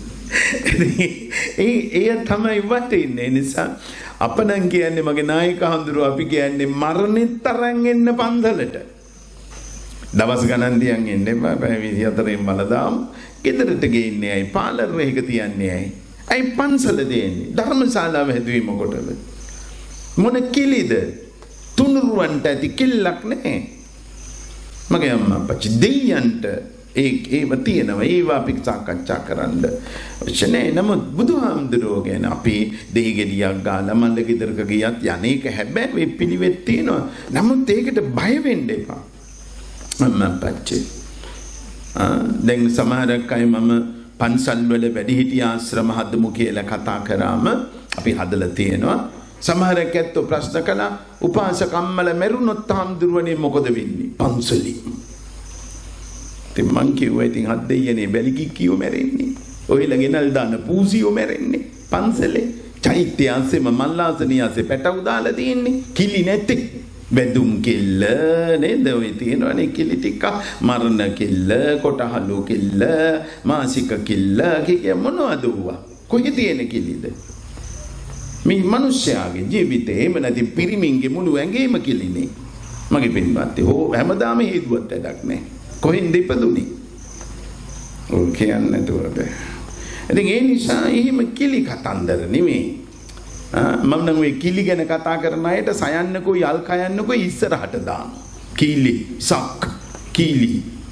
ඒ ඒ තමයි වටින්නේ. නිසා අපනම් කියන්නේ මගේ නායක හම්දුරෝ අපි කියන්නේ මරණෙත් තරන් එන්න පන්සලට. දවස් ගණන් දියන් එන්න එපා. පැය විසිහතරෙන් බලදාම්. ගෙදරට ගේන්නේ ඇයි? පාලර් එකක තියන්නේ ඇයි? ඇයි පන්සල දෙන්නේ? ධර්මශාලාව හැදුවේ මොකටද? මොන කිලිද? තුනුරුවන්ට ඇති කිල්ලක් නැහැ. මගේ අම්මා අප්පච්චි දෙයයන්ට ඒ ඒව තියෙනවා. ඒවා අපි සාකච්ඡා කරන්න අවශ්‍ය නැහැ. නමුත් බුදුහාමුදුරුවෝ ගැන අපි දෙහි ගෙඩියක් ගාලා මල්ල ගෙදරක ගියත් යන්නේක හැබැයි මේ පිළිවෙත් තියෙනවා. නමුත් ඒකට බය වෙන්න එපා. අම්මා අප්පච්චි ආ දැන් සමහරක් අය මම පන්සල් වල වැඩිහිටි ආශ්‍රම හදමු කියලා කතා කරාම අපි හදලා තියෙනවා. සමහරක් ඇත්තෝ ප්‍රශ්න කළා උපාසකම්මල මෙරුණොත් හාමුදුරුවනේ මොකද වෙන්නේ? පන්සලි. ඉතින් මං කිව්වා ඉතින් හත් දෙයියනේ බැලිකික්කියෝ මැරෙන්නේ. ඔයලා ගෙනල් දාන පූසියෝ මැරෙන්නේ පන්සලේ. චෛත්‍ය ආසෙම මල්ලාසනියාසේ පැටවු දාලා තියෙන්නේ. කිලි නැති. බෙදුම් කිල්ල නේද? ඔය තියෙනවනේ කිලි ටික. මරණ කිල්ල, කොටහලු කිල්ල, මාසික කිල්ල කිය මොනවද ඌවා? කොහේ තියෙන කිලිද? මේ මිනිස්යාගේ ජීවිතේ එහෙම නැති පිරිමින්ගේ මුළු ඇඟේම කිලිනේ. මගේ පින්වත්නි හෝ හැමදාම හේතුවක් වැඩක් නැහැ. කොහෙන්ද ඉපදුනේ? ඔය කියන්නේ නැතුව බෑ. ඉතින් ඒ නිසා එහෙම කිලි කතන්දර නෙමෙයි. මම නම් ඔය කිලි ගැන කතා කරන අයට සයන්නකෝ යල් කයන්නකෝ ඉස්සරහට දාන. කිලි සක් කිලි.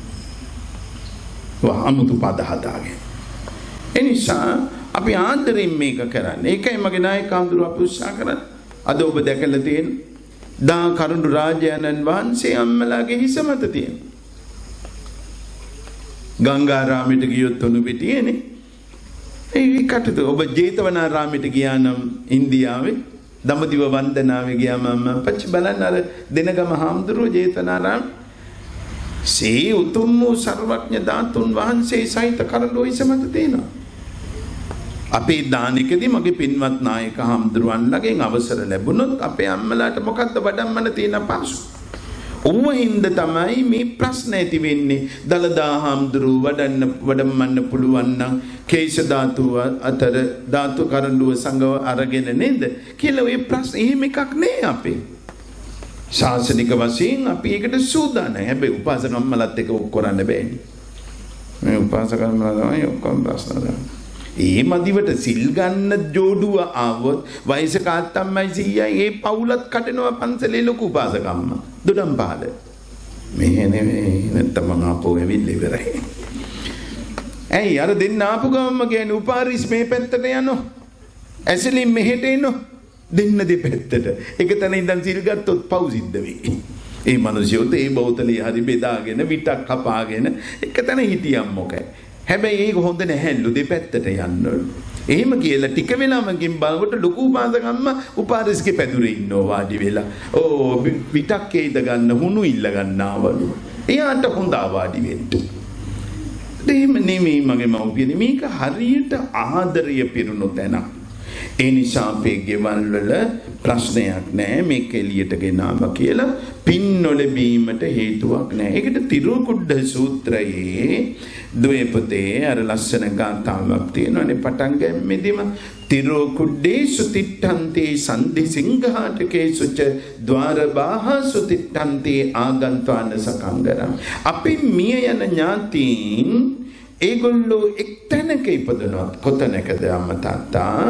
වා අමුතු පද හදාගෙන. ඒ නිසා අපි ආදරෙන් මේක කරන්නේ. ඒකයි මගේ නායක අඳුර අපි උත්සාහ කරන්නේ. අද ඔබ දැකලා තියෙන දා කරුණු රාජානන් වහන්සේ අම්මලාගේ හිස මත තියෙන. ගංගාරාමයට ගියොත් උණු පිටියේනේ. ඒ කටට ඔබ ජේතවනාරාමයට ගියා නම් ඉන්දියාවේ දඹදිව වන්දනාවේ ගියාම මම පච්ච බලන්න අර දෙනගම හාමුදුරුවෝ ජේතවනාරාම සේ උතුම් වූ සර්වඥ ධාතුන් වහන්සේ සහිත කරඬුව හිස මත තියෙනවා. අපේ දානිකදී මගේ පින්වත් නායක හාමුදුරුවන්ලගෙන් අවසර ලැබුණොත් අපේ අම්මලාට මොකද්ද වඩම්මන තියෙන පසු. ඔව්ව හින්ද තමයි මේ ප්‍රශ්න ඇති වෙන්නේ. දලදා හාමුදුරුව වඩන්න වඩම්මන්න පුළුවන් නම් කේශ ධාතුව අතර ධාතු කරඬුව සංගව අරගෙන නේද කියලා ඔය ප්‍රශ්න එහෙම එකක් නෑ අපේ. ශාසනික වශයෙන් අපි ඒකට සූදානම්. හැබැයි උපාසක අම්මලාත් එක ඔක් කරන්න බෑනේ. මේ උපාසක අම්මලා තමයි ඔක්කොම ප්‍රශ්න දාන්නේ. ඒ මදිවට සිල් ගන්න ජෝඩුව ආවොත් වයසක අත්තම්මයි සීයයි ඒ පවුලත් කඩනවා පන්සලේ ලොකු උපාසකම්ම දොඩම් පාද මෙහෙ නෙමෙයි නැත්තම් මං ආපහු ඇවිල්ලා ඉවරයි. ඇයි අර දෙන්න ආපු ගමම කියන්නේ උපාරිස් මේ පැත්තට යනවා ඇසලින් මෙහෙට එනවා දෙන්න දෙපැත්තට එක තැන ඉඳන් සිල් ගත්තොත් පව් සිද්ධ වෙයි. ඒ මිනිස්සුත් ඒ බෞතලිය හරි බෙදාගෙන විටක් කපාගෙන එක තැන හිටියම් මොකයි. හැබැයි ඒක හොඳ නැහැලු දෙපැත්තට යන්න. එහෙම කියලා ටික වෙලාවකින් බලනකොට ලොකු උපාසකම්ම උපාරිස්ගේ පැදුරේ ඉන්නවා වාඩි වෙලා. ඕ පිටක් ඒද ගන්න හුණු ඉල්ල ගන්නවලු. එයාට හොඳ වාඩි වෙන්න. එහෙම නෙමෙයි මගේ මව්පියනේ මේක හරියට ආදරය පිරුණු තැන. ඒ නිසා අපේ ගෙවල් වල ප්‍රශ්නයක් නැහැ මේක එළියට ගෙනාවා කියලා පින් නොලැබීමට හේතුවක් නැහැ. ඒකට තිරුකුඩ්ඩ සූත්‍රයේ ද්වේපතේ අර ලස්සන ගාථාවක් තියෙනවානේ පටන් ගැම්මෙදිම තිරුකුඩ්ඩේ සුතිට්ඨන්තේ සන්ධි සිංහාටකේ සුච ద్వාරබාහ සුතිට්ඨන්තේ ආගන්තාන සකංගරම්. අපි මිය යන ඥාතීන් ඒගොල්ලෝ එක්තැනක ඉපදනවා. කොතැනකද අම්මා තාත්තා?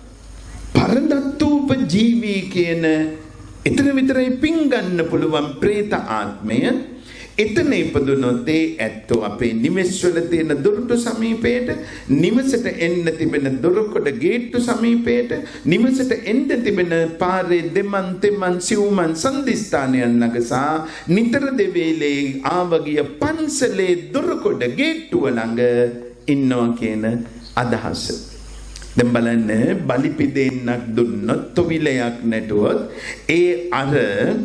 පරදත්තූප ජීවී කියන එතන විතරයි පින් ගන්න පුළුවන් പ്രേත ආත්මය. එතන ඉපදුනොත් ඒ ඇත්තෝ අපේ නිවෙස් වල තියෙන දොරටු සමීපයට, නිවසට එන්න තිබෙන දොරකොඩ ගේට්ටු සමීපයට, නිවසට එන්න තිබෙන පාරේ දෙමන් තෙමන් සිව්මන් සන්දිස්ථානයන් ළඟ සහ නිතර දෙවේලේ ආවගිය පන්සලේ දොරකොඩ ගේට්ටුව ළඟ ඉන්නවා කියන අදහස. දැන් බලන්න බලිපිදෙන්නක් දුන්නොත් තොවිලයක් නැටුවොත් ඒ අර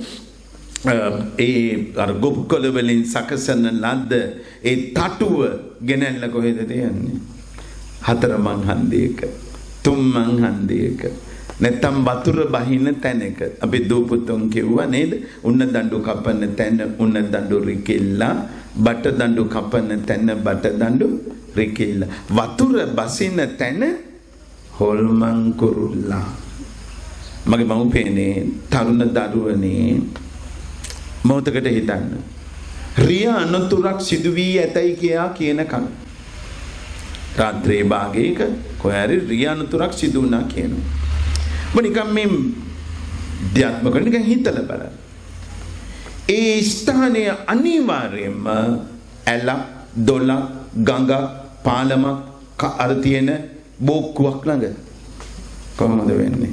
ඒ අර ගොප්කොළ වලින් සකසන ලද්ද ඒ තටුව ගෙනල්ලා කොහෙද තියන්නේ? හතර මං හන්දියක තුන් මං හන්දියක නැත්තම් වතුර බහින තැනක. අපි දූපුතුන් කිව්වා නේද? උන්න දඬු කපන තැන උන්න දඬු රිකෙල්ලා, බට දඬු කපන තැන බට දඬු රිකෙල්ලා, වතුර බසින තැන හොල්මන් කුරුල්ලා. මගේ මව්පියනේ තරුණ දරුවනේ මොහොතකට හිතන්න. රිය අනතුරක් සිදු වී ඇතයි කියා කියනකම් රාත්‍රී භාගයක කොහරි රිය අනතුරක් සිදු වුණා කියනවා. මො නිකම් මේ ධ්‍යාත්මක නිකන් හිතලා බලන්න. ඒ ස්ථානයේ අනිවාර්යයෙන්ම ඇල දොල ගඟ පාලමක් අර තියෙන බෝක්කුවක් ළඟ කොහොමද වෙන්නේ?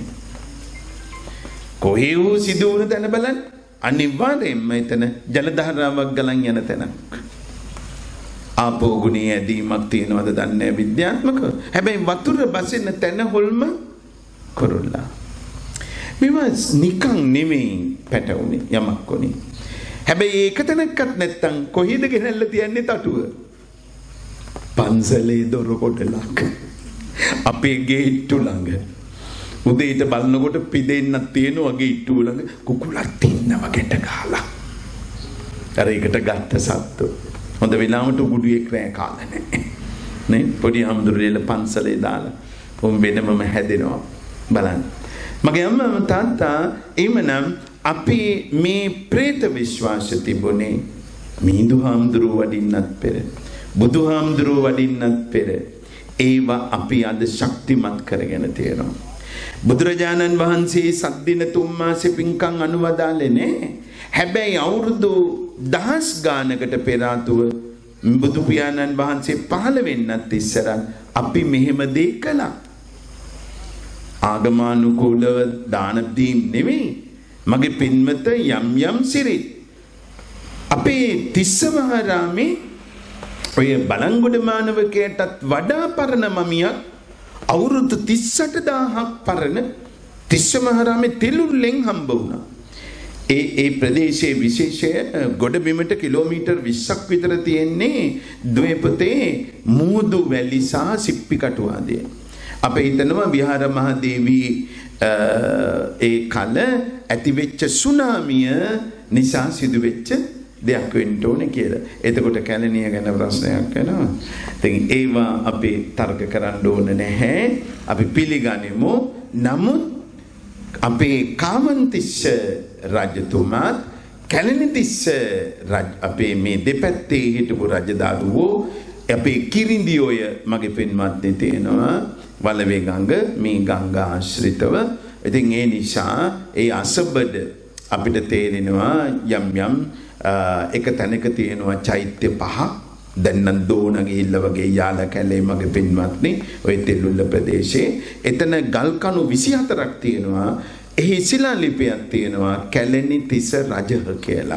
කොහේ වූ සිදු වුණ තැන බලන්න අනිවාර්යයෙන්ම එතන ජල ධාරාවක් ගලන් යන තැනක්. ආපෝ ගුණයේ ඇදීමක් තියෙනවද දන්නේ විද්‍යාත්මකව. හැබැයි වතුර බසින තැන හොල්ම කුරුල්ලා. මේවා නිකන් නෙමෙයි පැටවුනේ යමක් කොනේ. හැබැයි ඒක තැනක්වත් නැත්තම් කොහෙද ගෙනල්ලා තියන්නේ තටුව? පන්සලේ දොරකොඩලක්. අපේ ගේට්ටු ළඟ. උදේට බලනකොට පිදෙන්නක් තියෙනවා ගේට්ටුව ළඟ කුකුලක් ඉන්නවා ගැට ගහලා. අර ඒකට ගත්ත සත්තු. හොඳ වෙලාවට උගුඩුවේ ක්‍රෑ කාලා නැහැ. නේ පොඩි හම්දුරේල පන්සලේ දාලා උන් වෙනමම හැදෙනවා බලන්න. මගේ අම්මා තාත්තා එමනම් අපි මේ ප්‍රේත විශ්වාස තිබුණේ මිහිඳු හාමුදුරුව වඩින්නත් පෙර බුදුහාමුදුරුව වඩින්නත් පෙර ඒවා අපි අද ශක්තිමත් කරගෙන තියෙනවා. බුදුරජාණන් වහන්සේ සද්දින තුන් මාසෙ පින්කම් අනුවදාලේ නෑ. හැබැයි අවුරුදු දහස් ගානකට පෙර ආතුව බුදු පියාණන් වහන්සේ පහළ වෙන්නත් ඉස්සර අපි මෙහෙම දේ කළා. ආගමානුකූලව දාන දීම් නෙවෙයි. මගේ පින්මත යම් යම් සිරිත් අපේ තිස්සමහාරාමේ ඔය බලංගොඩ මානවකයටත් වඩා පරණ මමියක් අවුරුදු තිස් අට දාහක් පරණ තිස්සමහාරාමේ තෙලුල්ලෙන් හම්බ වුණා. ඒ ඒ ප්‍රදේශයේ විශේෂය ගොඩබිමට කිලෝමීටර් විස්සක් විතර තියෙන්නේ ද්වේපතේ මූදු වැලි සහ සිප්පි කටු ආදිය. අප හිතනවා විහාර මහදේවී ඒ කල ඇතිවෙච්ච සුනාමිය නිසා සිදුවෙච්ච දෙයක් වෙන්න ඕනේ කියලා. එතකොට කැලණිය ගැන ප්‍රශ්නයක් වෙනවා. ඉතින් ඒවා අපි තර්ක කරන්න ඕන නැහැ. අපි පිළිගනිමු. නමුත් අපේ කාමන්තිස්ස රජතුමාත් කැලණිතිස්ස රජ අපේ මේ දෙපැත්තේ හිටපු රජදරුවෝ අපේ කිරිඳියෝය මගේ පින්වත්නි තියෙනවා වලවේ ගඟ මේ ගංගා ආශ්‍රිතව. ඉතින් ඒ නිසා ඒ අසබඩ අපිට තේරෙනවා යම් යම් එක තැනක තියෙනවා චෛත්‍ය පහ. දැන් නම් දෝන ගිහිල්ලා වගේ යාලා කැලේ මගේ පින්වත්නි ඔය තෙල්ලුල්ල ප්‍රදේශයේ එතන ගල් කණු විසි හතරක් තියෙනවා. එහි ශිලා ලිපියක් තියෙනවා කැලණි තිස්ස රජහ කියලා.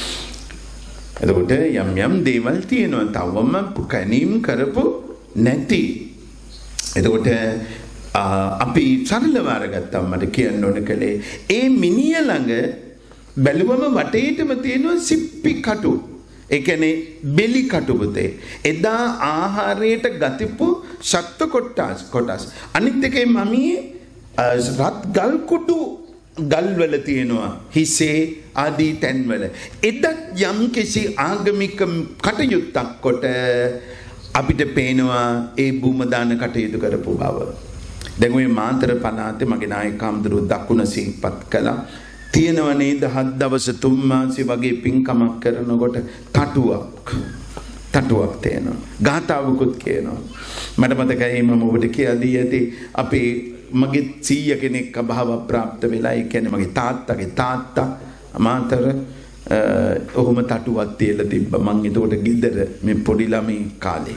එතකොට යම් යම් දේවල් තියෙනවා තවම කැණීම් කරපු නැති. එතකොට අපි සරලව අරගත්තා මට කියන්න ඕන කලේ ඒ මිනිහ ළඟ බැලුවම වටේටම තියෙනවා සිප්පි කටු. ඒ කියන්නේ බෙලි කටු පුතේ. එදා ආහාරයට ගතිපු ශක්ත කොටස් කොටස්. අනිත් එකේ මමියේ රත් ගල් කුඩු ගල්වල තියෙනවා හිසේ ආදී තැන්වල. එදත් යම් කිසි ආගමික කටයුත්තක් කොට අපිට පේනවා ඒ භූම දාන කටයුතු කරපු බව. දැන් ඔය මාතර පළාතේ මගේ නායක හඳුරු දකුණ සිහිපත් කළා. තියෙනව නේද හත් දවස් තුන් මාසෙ වගේ පින්කමක් කරනකොට තටුවක් තටුවක් තියෙනවා. ගාතාවකුත් කියනවා. මට මතකයි මම ඔබට කියලා දී ඇති අපේ මගේ සීය කෙනෙක් අභාව ප්‍රාප්ත වෙලා ඒ කියන්නේ මගේ තාත්තගේ තාත්තා මාතර ඔහොම තටුවක් තියලා තිබ්බා. මං එතකොට ගෙදර මේ පොඩි ළමයි කාලේ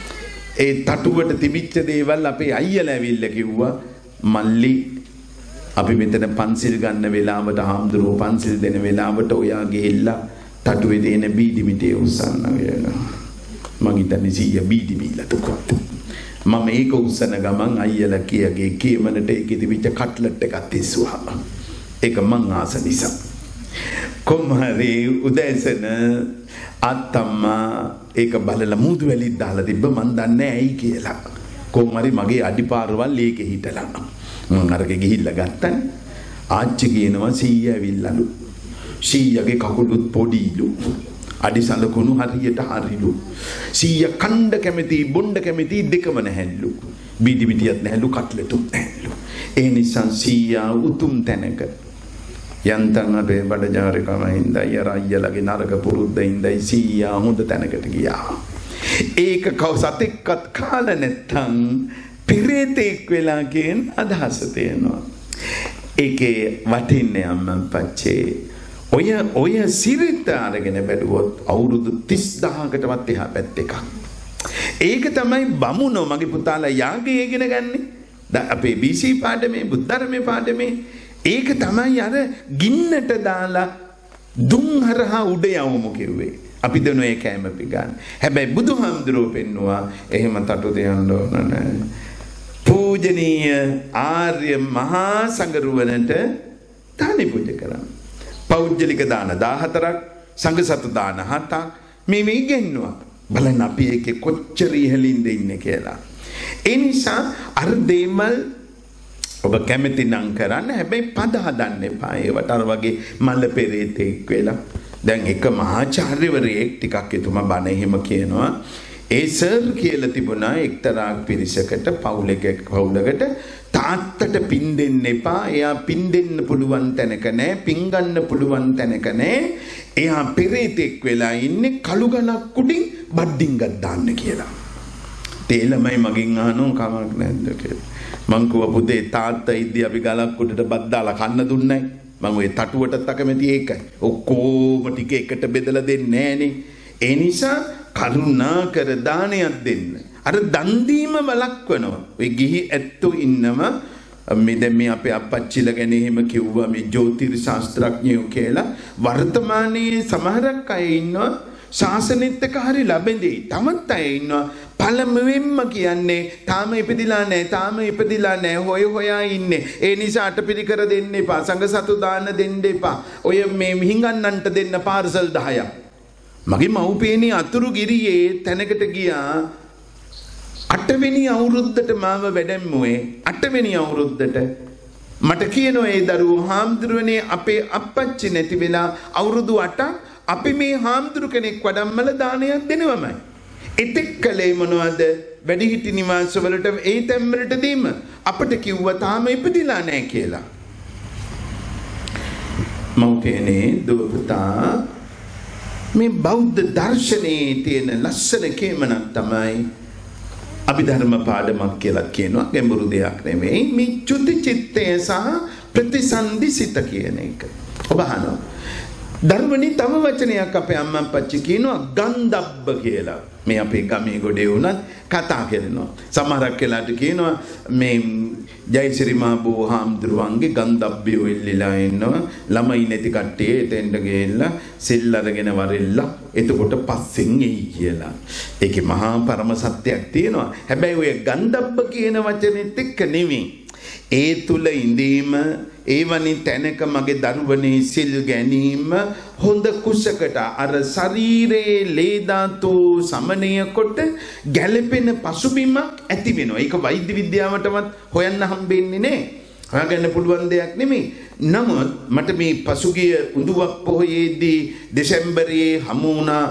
ඒ තටුවට තිබිච්ච දේවල් අපේ අයියලා ඇවිල්ලා කිව්වා මල්ලි අපි මෙතන පන්සිල් ගන්න වෙලාවට හාමුදුරුවෝ පන්සිල් දෙන වෙලාවට ඔයා ගිහිල්ලා තටුවේ දෙන බීඩි මිටේ උස්සන්න කියලා. මං හිතන්නේ සීයා බීඩි බීලා තකොට. මම ඒක උස්සන ගමන් අයියලා කියගේ කේමනට ඒකෙ තිබිච්ච කට්ලට් එකක් තිස්සුවා. ඒක මං ආස නිසා. කොම්හරි උදෑසන අත්තම්මා ඒක බලලා මූදු වැලි දාලා තිබ්බ මන් දන්නේ ඇයි කියලා. කොම්හරි මගේ අඩිපාරවල් ඒකේ හිටලා. මං අරගෙන ගිහිල්ලා ගත්තනේ. ආච්චි කියනවා සීයා ඇවිල්ලාලු. සීයාගේ කකුලුත් පොඩිලු. අඩි සලකුණු හරියට හරිලු. සීයා කණ්ඩ කැමති බොණ්ඩ කැමති දෙකම නැහැලු. බීඩි මිටියක් නැහැලු කට්ලටුත් නැහැලු. ඒ නිසා සීයා උතුම් තැනක යන්තම් අපේ බඩජාරිකම හින්දා අර අයියලගේ නරක පුරුද්ද හින්දා සීයා හොඳ තැනකට ගියා. ඒක කව සතෙක්වත් කාලා නැත්තම් පිරේතෙක් වෙලා කියන අදහස තියෙනවා. ඒකේ වටින්නේ අම්මන් පච්චේ ඔය ඔය සිරිත අරගෙන බැලුවොත් අවුරුදු තිස් දහකටවත් එහා පැත්ත එකක්. ඒක තමයි බමුණෝ මගේ පුතාලා යාගේ ඉගෙන ගන්නේ. අපේ බී සී පාඩමේ බුද්ධ ධර්මයේ පාඩමේ ඒක තමයි අර ගින්නට දාලා දුම් හරහා උඩ යවමු කිව්වේ. අපි දනෝ ඒ කැම පිගන්න. හැබැයි බුදුහාමුදුරුවෝ පෙන්නවා එහෙම තටු දෙයන්න ඕන නැහැ. පූජනීය ආර්ය මහා සංඝරුවනට දානි පූජා කරන්න. පෞද්ගලික දාන දාහතරක් සංඝ සතු දාන හතක් මේ මේ ගෙන්නවා. බලන්න අපි ඒකේ කොච්චර ඉහළින්ද ඉන්නේ කියලා. ඒ නිසා අර දේමල් ඔබ කැමති නම් කරන්න. හැබැයි පද හදන්න එපා. ඒවට අර වගේ මල්ල පෙරේතෙක් වෙලා. දැන් එක මහාචාර්යවරයෙක් ටිකක් එතුමා බණ එහෙම කියනවා. ඒ සර් කියලා තිබුණා එක්තරා පිරිසකට පවුලක පවුලකට තාත්තට පින් දෙන්න එපා. එයා පින් දෙන්න පුළුවන් තැනක නෑ. පින් ගන්න පුළුවන් තැනක නෑ. එයා පෙරේතෙක් වෙලා ඉන්නේ කළු ගලක් උඩින් බඩින්ගක් දාන්න කියලා. ඒ ළමයි මගෙන් අහනවා කමක් නැද්ද කියලා. මං කිව්වා පුතේ තාත්තා ඉද්දි අපි ගලක් උඩට බත් දාලා කන්න දුන්නයි. මම ওই තටුවටත් අකමැති ඒකයි. ඔක්කොම ටික එකට බෙදලා දෙන්නේ නෑනේ. ඒ නිසා කරුණා කර දානයක් දෙන්න. අර දන් දීම වළක්වනවා. ඔය ගිහි ඇත්තෝ ඉන්නවා මේ දැන් මේ අපේ අපච්චිලා ගැන එහෙම කිව්වා මේ ජ්‍යොතිර් ශාස්ත්‍රඥයෝ කියලා. වර්තමානයේ සමහරක් අය ඉන්නවා ශාසනෙත් එක්ක හරි ලැබෙන්නේ. තමත් අය ඉන්නවා පළමුවෙන්ම කියන්නේ තාම ඉපදිලා නැහැ තාම ඉපදිලා නැහැ හොය හොයා ඉන්නේ. ඒ නිසා අටපිරිකර දෙන්න එපා. සංඝ සතු දාන්න දෙන්න එපා. ඔය මේ හිඟන්නන්ට දෙන්න පාර්සල් දහයක්. මගේ මව්පියනි අතුරු ගිරියේ තැනකට ගියා අටවෙනි අවුරුද්දට මාව වැඩැම්මුවේ අටවෙනි අවුරුද්දට මට කියනවා ඒ දරුවෝ හාමුදුරුවනේ අපේ අප්පච්චි නැති වෙලා අවුරුදු අටක් අපි මේ හාමුදුරු කෙනෙක් වඩම්මල දානයක් දෙනවමයි. එතෙක් කලේ මොනවද වැඩිහිටි නිවාස වලට ඒ තැන් වලට දීම අපිට කිව්වා තාම ඉපදිලා නැහැ කියලා. මව්පියනේ දුව පුතා මේ බෞද්ධ දර්ශනයේ තියෙන ලස්සන කේමනක් තමයි අභිධර්ම පාඩමක් කියලා කියනවා. ගැඹුරු දෙයක් නෙමෙයි. මේ චුති චිත්තය සහ ප්‍රතිසන්දිසිත කියන එක. ඔබ අහනවා. ධර්මනි තව වචනයක් අපේ අම්මා අප්පච්චි කියනවා ගන්ධබ්බ කියලා. මේ අපේ ගමේ ගොඩේ වුණත් කතා කරනවා. සමහරක් වෙලාවට කියනවා මේ ජයසිරි මහ බෝ හාමුදුරුවන්ගේ ගන්ධබ්බියෝ ඉල්ලලා ඉන්නවා. ළමයි නැති කට්ටිය එතෙන්ට ගිහිල්ලා සිල් අරගෙන වරෙල්ලා එතකොට පස්සෙන් එයි කියලා. ඒකේ මහා පරම සත්‍යයක් තියෙනවා. හැබැයි ඔය ගන්ධබ්බ කියන වචනේත් එක්ක නෙමෙයි. ඒ තුල ඉඳීම ඒවනි තැනක මගේ දරුවනේ සිල් ගැනීම හොඳ කුසකට අර ශරීරයේ ලේ ධාතු සමනය කොට ගැළපෙන පසුබිමක් ඇති වෙනවා. ඒක වෛද්‍ය විද්‍යාවටවත් හොයන්න හම්බෙන්නේ නැහැ. හොයාගන්න පුළුවන් දෙයක් නෙමෙයි. නමුත් මට මේ පසුගිය උඳුවක් පොහොයේදී දෙසැම්බරයේ හමු වුණා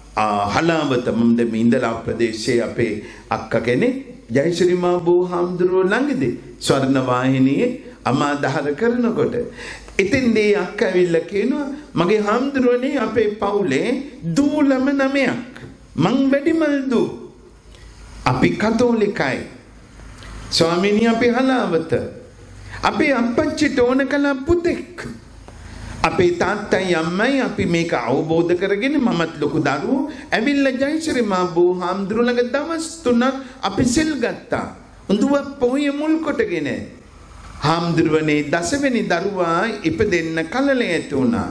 හලාවත මම දැන් ඉඳලා ප්‍රදේශයේ අපේ අක්ක කෙනෙක් ජයශ්‍රී මහ බෝ හාමුදුරුවෝ ළඟදී ස්වර්ණ වාහිනියේ අමාදහර කරනකොට එතෙන්දී අක්ක ඇවිල්ලා කියනවා මගේ හාමුදුරුවනේ අපේ පවුලේ දූලම නමයක් මං වැඩිමල් දූ අපි කතෝලිකයි ස්වාමීනි අපි හලාවත අපේ අප්පච්චිට ඕන කළා පුතෙක් අපේ තාත්තයි අම්මයි අපි මේක අවබෝධ කරගෙන මමත් ලොකු දරුවෝ ඇවිල්ලා ජයශ්‍රී මහ බෝ හාමුදුරුවෝ ළඟ දවස් තුනක් අපි සිල් ගත්තා. උඳුවක් පොහොය මුල් කොටගෙන හාමුදුරුවනේ දසවෙනි දරුවා ඉපදෙන්න කලලේ ඇති වුණා.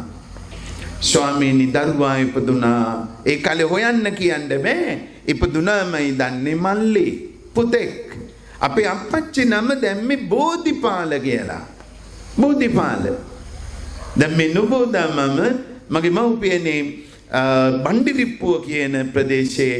ස්වාමීනි දරුවා ඉපදුනා. ඒ කලේ හොයන්න කියන්න බෑ. ඉපදුනාමයි දන්නේ මල්ලි පුතෙක්. අපේ අප්පච්චි නම දැම්මේ බෝධිපාල කියලා. බෝධිපාල. දැන් මේ නුබෝදා මම මගේ මව්පියනේ බණ්ඩිරිප්පුව කියන ප්‍රදේශයේ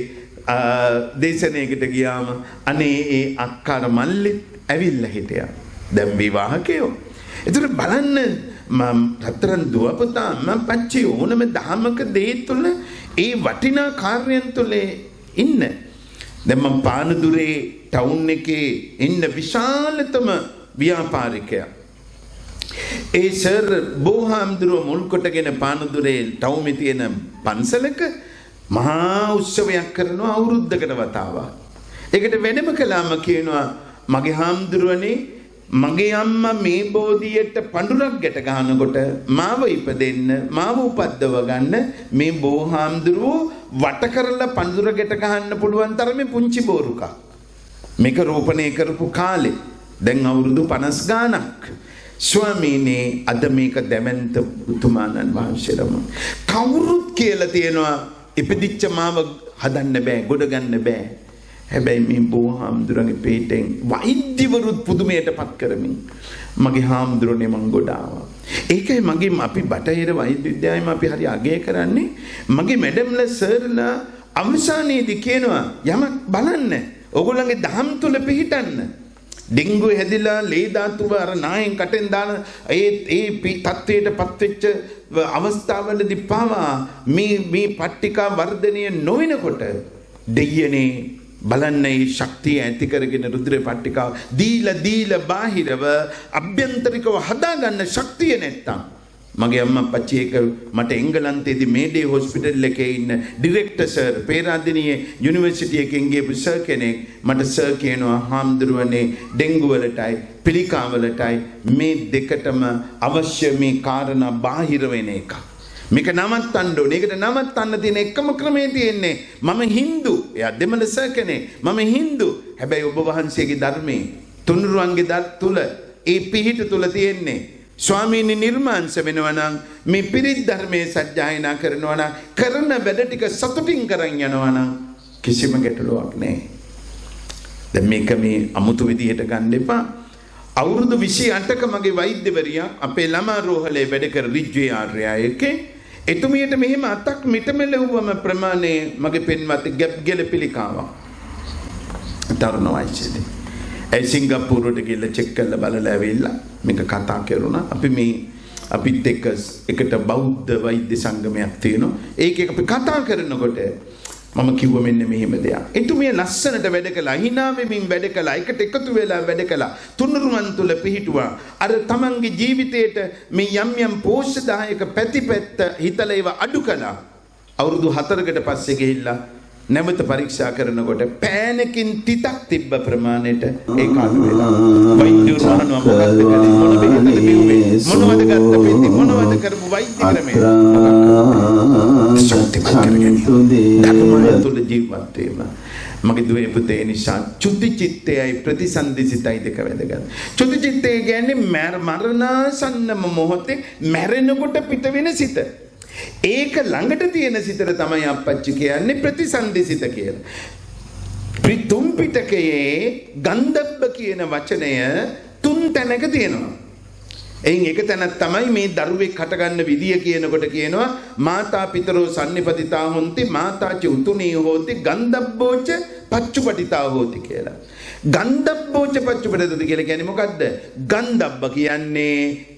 දේශනයකට ගියාම අනේ ඒ අක්කාර මල්ලි ඇවිල්ලා හිටියා. දැන් විවාහකයෝ. ඒතර බලන්න මම රත්තරන් දුව පුතා මම පච්චි ඕනම දහමක දේ තුළ ඒ වටිනා කාර්යයන් තුළ ඉන්න. දැන් මම පානදුරේ ටවුන් එකේ ඉන්න විශාලතම ව්‍යාපාරිකයා. ඒ සර් බෝහාම්දුරුව මුල් කොටගෙන පානදුරේ ටවුමේ තියෙන පන්සලක මහා උත්සවයක් කරනවා අවුරුද්දකට වතාවක්. ඒකට වෙනම කළාම කියනවා මගේ හාමුදුරුවනේ මගේ අම්මා මේ බෝධියට පඳුරක් ගැට ගන්නකොට මාව ඉපදෙන්න මාව උපද්දව ගන්න මේ බෝහාම්දුරුව වට කරලා පඳුර ගැට ගන්න පුළුවන් තරමේ පුංචි බෝරුකක්. මේක රෝපණය කරපු කාලේ දැන් අවුරුදු පනස් ගාණක්. ස්වාමීනි අද මේක දැවැන්ත උතුමාණන් වහන්සේලම කවුරුත් කියලා තියෙනවා ඉපදිච්ච මාව හදන්න බෑ ගොඩ ගන්න බෑ. හැබැයි මේ බෝහාමුදුරන්ගේ පිටෙන් වෛද්‍යවරුත් පුදුමයටපත් කරමින් මගේ හාමුදුරනේ මං ගොඩ ආවා. ඒකයි මගේ අපි බටහිර වෛද්‍ය විද්‍යාවෙම අපි හරි අගය කරන්නේ. මගේ මැඩම්ලා සර්ලා අවසානයේදී කියනවා යමක් බලන්න. ඕගොල්ලන්ගේ දහම් තුල පිහිටන්න. ඩෙන්ගු හැදිලා ලේ ධාතුව අර නායෙන් කටෙන් දාන ඒ ඒ තත්වයටපත් වෙච්ච අවස්ථාවලදී පාවා මේ මේ පට්ටිකා වර්ධනය නොවෙනකොට දෙයනේ බලන්න මේ ශක්තිය ඇති කරගෙන රුධිර පට්ටිකාව දීලා දීලා බාහිරව අභ්‍යන්තරිකව හදාගන්න ශක්තිය නැත්තම් මගේ අම්මා අප්පච්චි එක මට එංගලන්තයේදී මේඩේ හොස්පිටල් එකේ ඉන්න ඩිරෙක්ටර් සර් පේරාදෙණියේ යුනිවර්සිටි එකෙන් ගියපු සර් කෙනෙක් මට සර් කියනවා හාමුදුරුවනේ ඩෙන්ගු වලටයි පිළිකා වලටයි මේ දෙකටම අවශ්‍ය මේ කාරණා බාහිර වෙන එක. මේක නවත්තන්න ඕනේ. ඒකට නවත්තන්න තියෙන එකම ක්‍රමය තියෙන්නේ මම හින්දු. එයා දෙමළ සර් කෙනෙක්. මම හින්දු. හැබැයි ඔබ වහන්සේගේ ධර්මයේ තුනුරුවන්ගේ ධර්ම තුල ඒ පිහිට තුල තියෙන්නේ ස්වාමීනි නිර්මාංශ වෙනවා නම් මේ පිරිත් ධර්මයේ සත්‍යයනා කරනවා නම් කරන වැඩ ටික සතුටින් කරන් යනවා නම් කිසිම ගැටලුවක් නැහැ. දැන් මේක මේ අමුතු විදිහට ගන්න එපා. අවුරුදු විසි අටක මගේ වෛද්‍යවරියා අපේ ළමා රෝහලේ වැඩ කර රිජ්වේ ආර්යයකේ එතුමියට මෙහෙම අතක් මිටමෙලවුවම ප්‍රමාණය මගේ පෙන්වත් ගැප් ගෙල පිළිකාවක්. තරුණ වයසේදී ඒ සිංගප්පූරුවට ගිහලා චෙක් කරලා බලලා ඇවිල්ලා මේක කතා කරුණා. අපි මේ අපිත් එක්ක එකට බෞද්ධ වෛද්‍ය සංගමයක් තියෙනවා. ඒකේ අපි කතා කරනකොට මම කිව්වා මෙන්න මෙහෙම දෙයක්. එතුමිය ලස්සනට වැඩ කළා. hina වෙමින් වැඩ කළා. එකට එකතු වෙලා වැඩ කළා. තුනුරුවන් තුල පිහිටුවා. අර තමන්ගේ ජීවිතේට මේ යම් යම් පෝෂදායක පැතිපැත්ත හිතලා ඒව අඩු කළා. අවුරුදු හතරකට පස්සේ ගිහිල්ලා නැවත පරීක්ෂා කරනකොට පෑනකින් තිතක් තිබ්බ ප්‍රමාණයට ඒක අඩු වෙලා වෛද්‍යවරු අහනවා මොකක්ද කළේ මොන බෙහෙතද බිව්වේ මොනවද ගත්ත පෙති මොනවද කරපු වෛද්‍ය ක්‍රමය ශක්තිමත් කරගෙන ධර්මය තුල ජීවත් වීම මගේ දුවේ පුතේ නිසා චුති චිත්තයයි ප්‍රතිසන්දිසිතයි දෙක වැදගත්. චුති චිත්තය කියන්නේ මරණාසන්නම මොහොතේ මැරෙනකොට පිට වෙන සිත. ඒක ළඟට තියෙන සිතට තමයි අප්පච්චි කියන්නේ ප්‍රතිසන්දිසිත කියලා. ප්‍රිතුම් පිටකයේ ගන්ධබ්බ කියන වචනය තුන් තැනක තියෙනවා. එයින් එක තැනක් තමයි මේ දරුවෙක් හටගන්න විදිය කියනකොට කියනවා මාතා පිතරෝ සම්නිපතිතා හොಂತಿ මාතාච උතුණී හෝති ගන්ධබ්බෝච පච්චුපටිතා හෝති කියලා. ගන්ධබ්බෝච පච්චුපටිතා කියලා කියන්නේ මොකද්ද? ගන්ධබ්බ කියන්නේ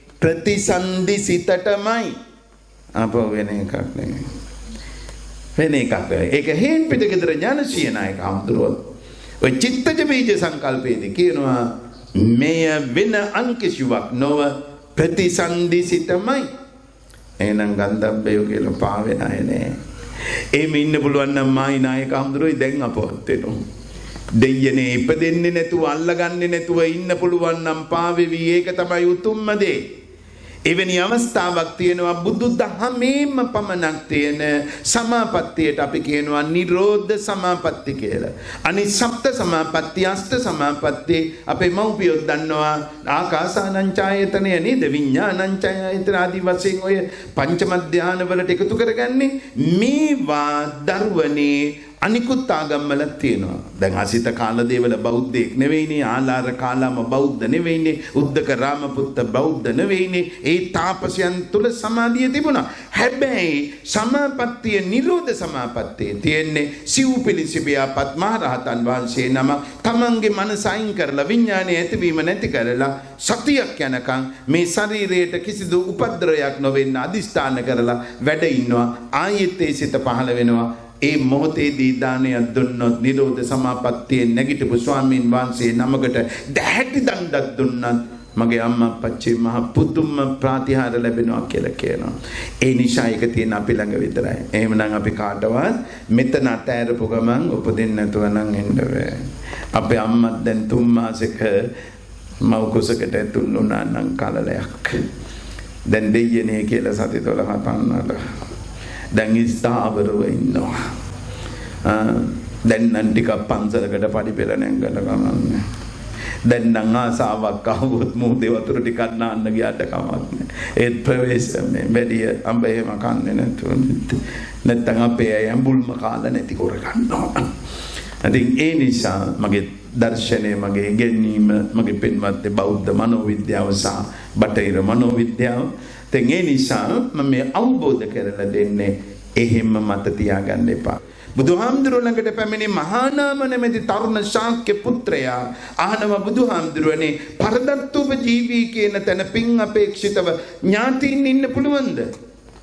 ප්‍රතිසන්දිසිතටමයි. අපෝ වෙන එකක් නෙමෙයි. වෙන එකක් නෙමෙයි. ඒක හේන් පිටකේතර ඥානශීල නායක හඳුරවල. ඔය චිත්තජ බීජ සංකල්පයේදී කියනවා මෙය වෙන අන්කිෂුවක් නොව ප්‍රතිසන්දිසිතමයි. එහෙනම් ගන්ධබ්බය කියලා පාවෙන අය නෑ. එහෙම ඉන්න පුළුවන් නම් මායි නායක හඳුරෝයි දැන් අපවත් වෙනවා. දෙයනේ ඉපදෙන්නේ නැතුව අල්ලගන්නේ නැතුව ඉන්න පුළුවන් නම් පාවෙවි. ඒක තමයි උතුම්ම දේ. එවැනි අවස්ථාවක් තියෙනවා බුදු දහමේම පමණක් තියෙන සමාපත්තියට අපි කියනවා නිරෝධ සමාපatti කියලා. අනිත් සප්ත සමාපatti අෂ්ට සමාපatti අපේ මව්පියෝ දන්නවා ආකාසානංචායතනය නේද විඥානංචායතන ආදී වශයෙන් ඔය පංචම ධාන වලට එකතු කරගන්නේ මේවා දරුවනේ අනිකුත් ආගම්වල තියෙනවා. දැන් අසිත කාලදේවල බෞද්ධයෙක් නෙවෙයිනේ, ආලාර කාලාම බෞද්ධ නෙවෙයිනේ, උද්දක රාමපුත්ත බෞද්ධ නෙවෙයිනේ. ඒ තාපසයන් තුල සමාධිය තිබුණා. හැබැයි සමාපත්තිය නිරෝධ සමාපත්තිය තියෙන්නේ සිව්පිලිසිබියාපත් මහරහතන් වහන්සේ නම තමන්ගේ මනස අයින් කරලා විඥානය ඇතිවීම නැති කරලා සතියක් යනකම් මේ ශරීරයට කිසිදු උපද්‍රවයක් නොවෙන්න අදිස්ථාන කරලා වැඩ ඉන්නවා. ආයෙත් ඒ සිත පහළ වෙනවා. ඒ මොහොතේදී දානයක් දුන්නොත් නිරෝධ සමාපත්තියේ නැගිටපු ස්වාමීන් වහන්සේ නමකට දැහැටි දණ්ඩක් දුන්නත් මගේ අම්මා අප්පච්චි මහ පුදුම ප්‍රාතිහාර ලැබෙනවා කියලා කියනවා. ඒ නිසා ඒක තියෙන අපි ළඟ විතරයි. එහෙමනම් අපි කාටවත් මෙතන අතෑරපු ගමන් උපදින්න නැතුව නම් එන්න බෑ. අපේ අම්මත් දැන් තුන් මාසෙක මව් කුසකට ඇතුල් වුණා නම් කලලයක්. දැන් දෙයියනේ කියලා සති දොළහ පන්නලා දැන් ස්ථාවරව ඉන්නවා. දැන් නම් ටිකක් පන්සලකට පඩි පෙළ නැංගල ගමන්නේ. දැන් නම් ආසාවක් ආවොත් මොහොතේ වතුර ටිකක් නාන්න ගියාට කමක් නැහැ. ඒත් ප්‍රවේශමේ වැඩි අඹ එහෙම කන්නේ නැතුව නැත්තම් අපේ අය අඹුල්ම කාලා නැති කර ගන්නවා. ඉතින් ඒ නිසා මගේ දර්ශනය මගේ ඉගෙනීම මගේ පින්වත් බෞද්ධ මනෝවිද්‍යාව සහ බටහිර මනෝවිද්‍යාව දැන් ඒ නිසා මම මේ අවබෝධ කරලා දෙන්නේ එහෙම මත තියාගන්න එපා. බුදුහාමුදුරුවෝ ළඟට පැමිණි මහා නාම නැමැති තරුණ ශාක්‍ය පුත්‍රයා අහනවා බුදුහාමුදුරුවනේ පරදත්තූප ජීවී කියන තැන පින් අපේක්ෂිතව ඥාතීන් ඉන්න පුළුවන්ද?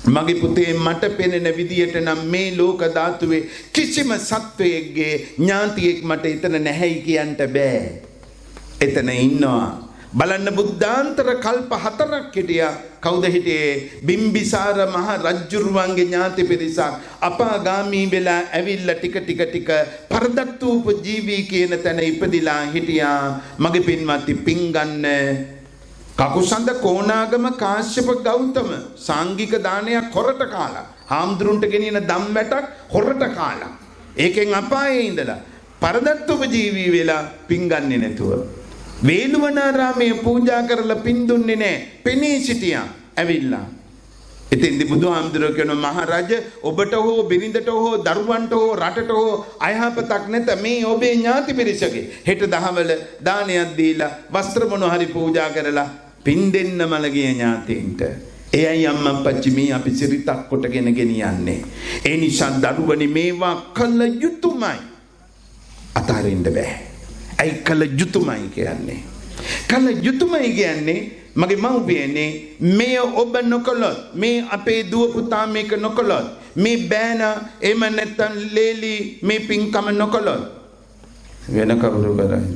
මගේ පුතේ මට පෙනෙන විදියට නම් මේ ලෝක ධාතුවේ කිසිම සත්වයෙක්ගේ ඥාතියෙක් මට එතන නැහැයි කියන්න බෑ. එතන ඉන්නවා. බලන්න බුද්ධාන්තර කල්ප හතරක් හිටියා. කවුද හිටියේ? බිම්බිසාර මහ රජුරුවන්ගේ ඥාති පිරිසක් අපාගාමී වෙලා ඇවිල්ලා ටික ටික ටික පරදත්තූපජීවී කියන තැන ඉපදිලා හිටියා. මගේ පින්වත්නි පින් ගන්න කකුසඳ කෝණාගම කාශ්‍යප ගෞතම සාංගික දානයක් හොරට කාලා හාමුදුරුන්ට ගෙනියන දම් වැටක් හොරට කාලා ඒකෙන් අපායේ ඉඳලා පරදත්තූපජීවී වෙලා පින් ගන්නේ නැතුව වේළුවනාරාමයේ පූජා කරලා පින් දුන්නේ නැහැ. පෙනී සිටියා ඇවිල්ලා. ඉතින්දි බුදුහාමුදුරුවෝ කියන මහරජ ඔබට හෝ බිරිඳට හෝ දරුවන්ට හෝ රටට හෝ අයහපතක් නැත මේ ඔබේ ඥාති පිරිසගේ. හෙට දහවල දානයක් දීලා වස්ත්‍ර මොන හරි පූජා කරලා පින් දෙන්න මලගේ ඥාතීන්ට. එයයි අම්මා අප්පච්චි මේ අපි සිරිතක් කොටගෙන ගෙනියන්නේ. ඒ නිසා දරුවනි මේවා කළ යුතුයමයි. අතාරින්න බෑ. ඇයි කළ යුතුයමයි කියන්නේ? කළ යුතුයමයි කියන්නේ මගේ මව්පියනේ මේ ඔබ නොකළොත් මේ අපේ දුව පුතා මේක නොකළොත් මේ බෑන එම නැත්තම් ලේලි මේ පින්කම නොකළොත් වෙන කවුරු කරයිද?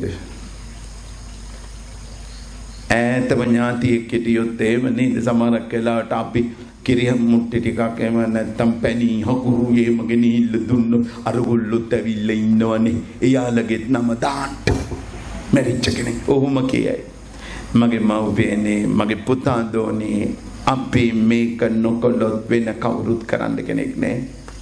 ඈතම ඥාතියෙක් හිටියොත් එහෙම නේද? සමහරක් වෙලාවට අපි කිරිය මුට්ටි ටිකක් එහෙම නැත්තම් පැණි හකුරු එහෙම ගෙනිහිල්ල දුන්නොත් අරගොල්ලොත් ඇවිල්ලා ඉන්නවනේ. එයාලගෙත් නම දාන්න මැරිච්ච කෙනෙක්. ඔහොම කියයි. මගේ මව්පියනේ මගේ පුතා දෝනේ අපි මේක නොකළොත් වෙන කවුරුත් කරන්න කෙනෙක් නෑ.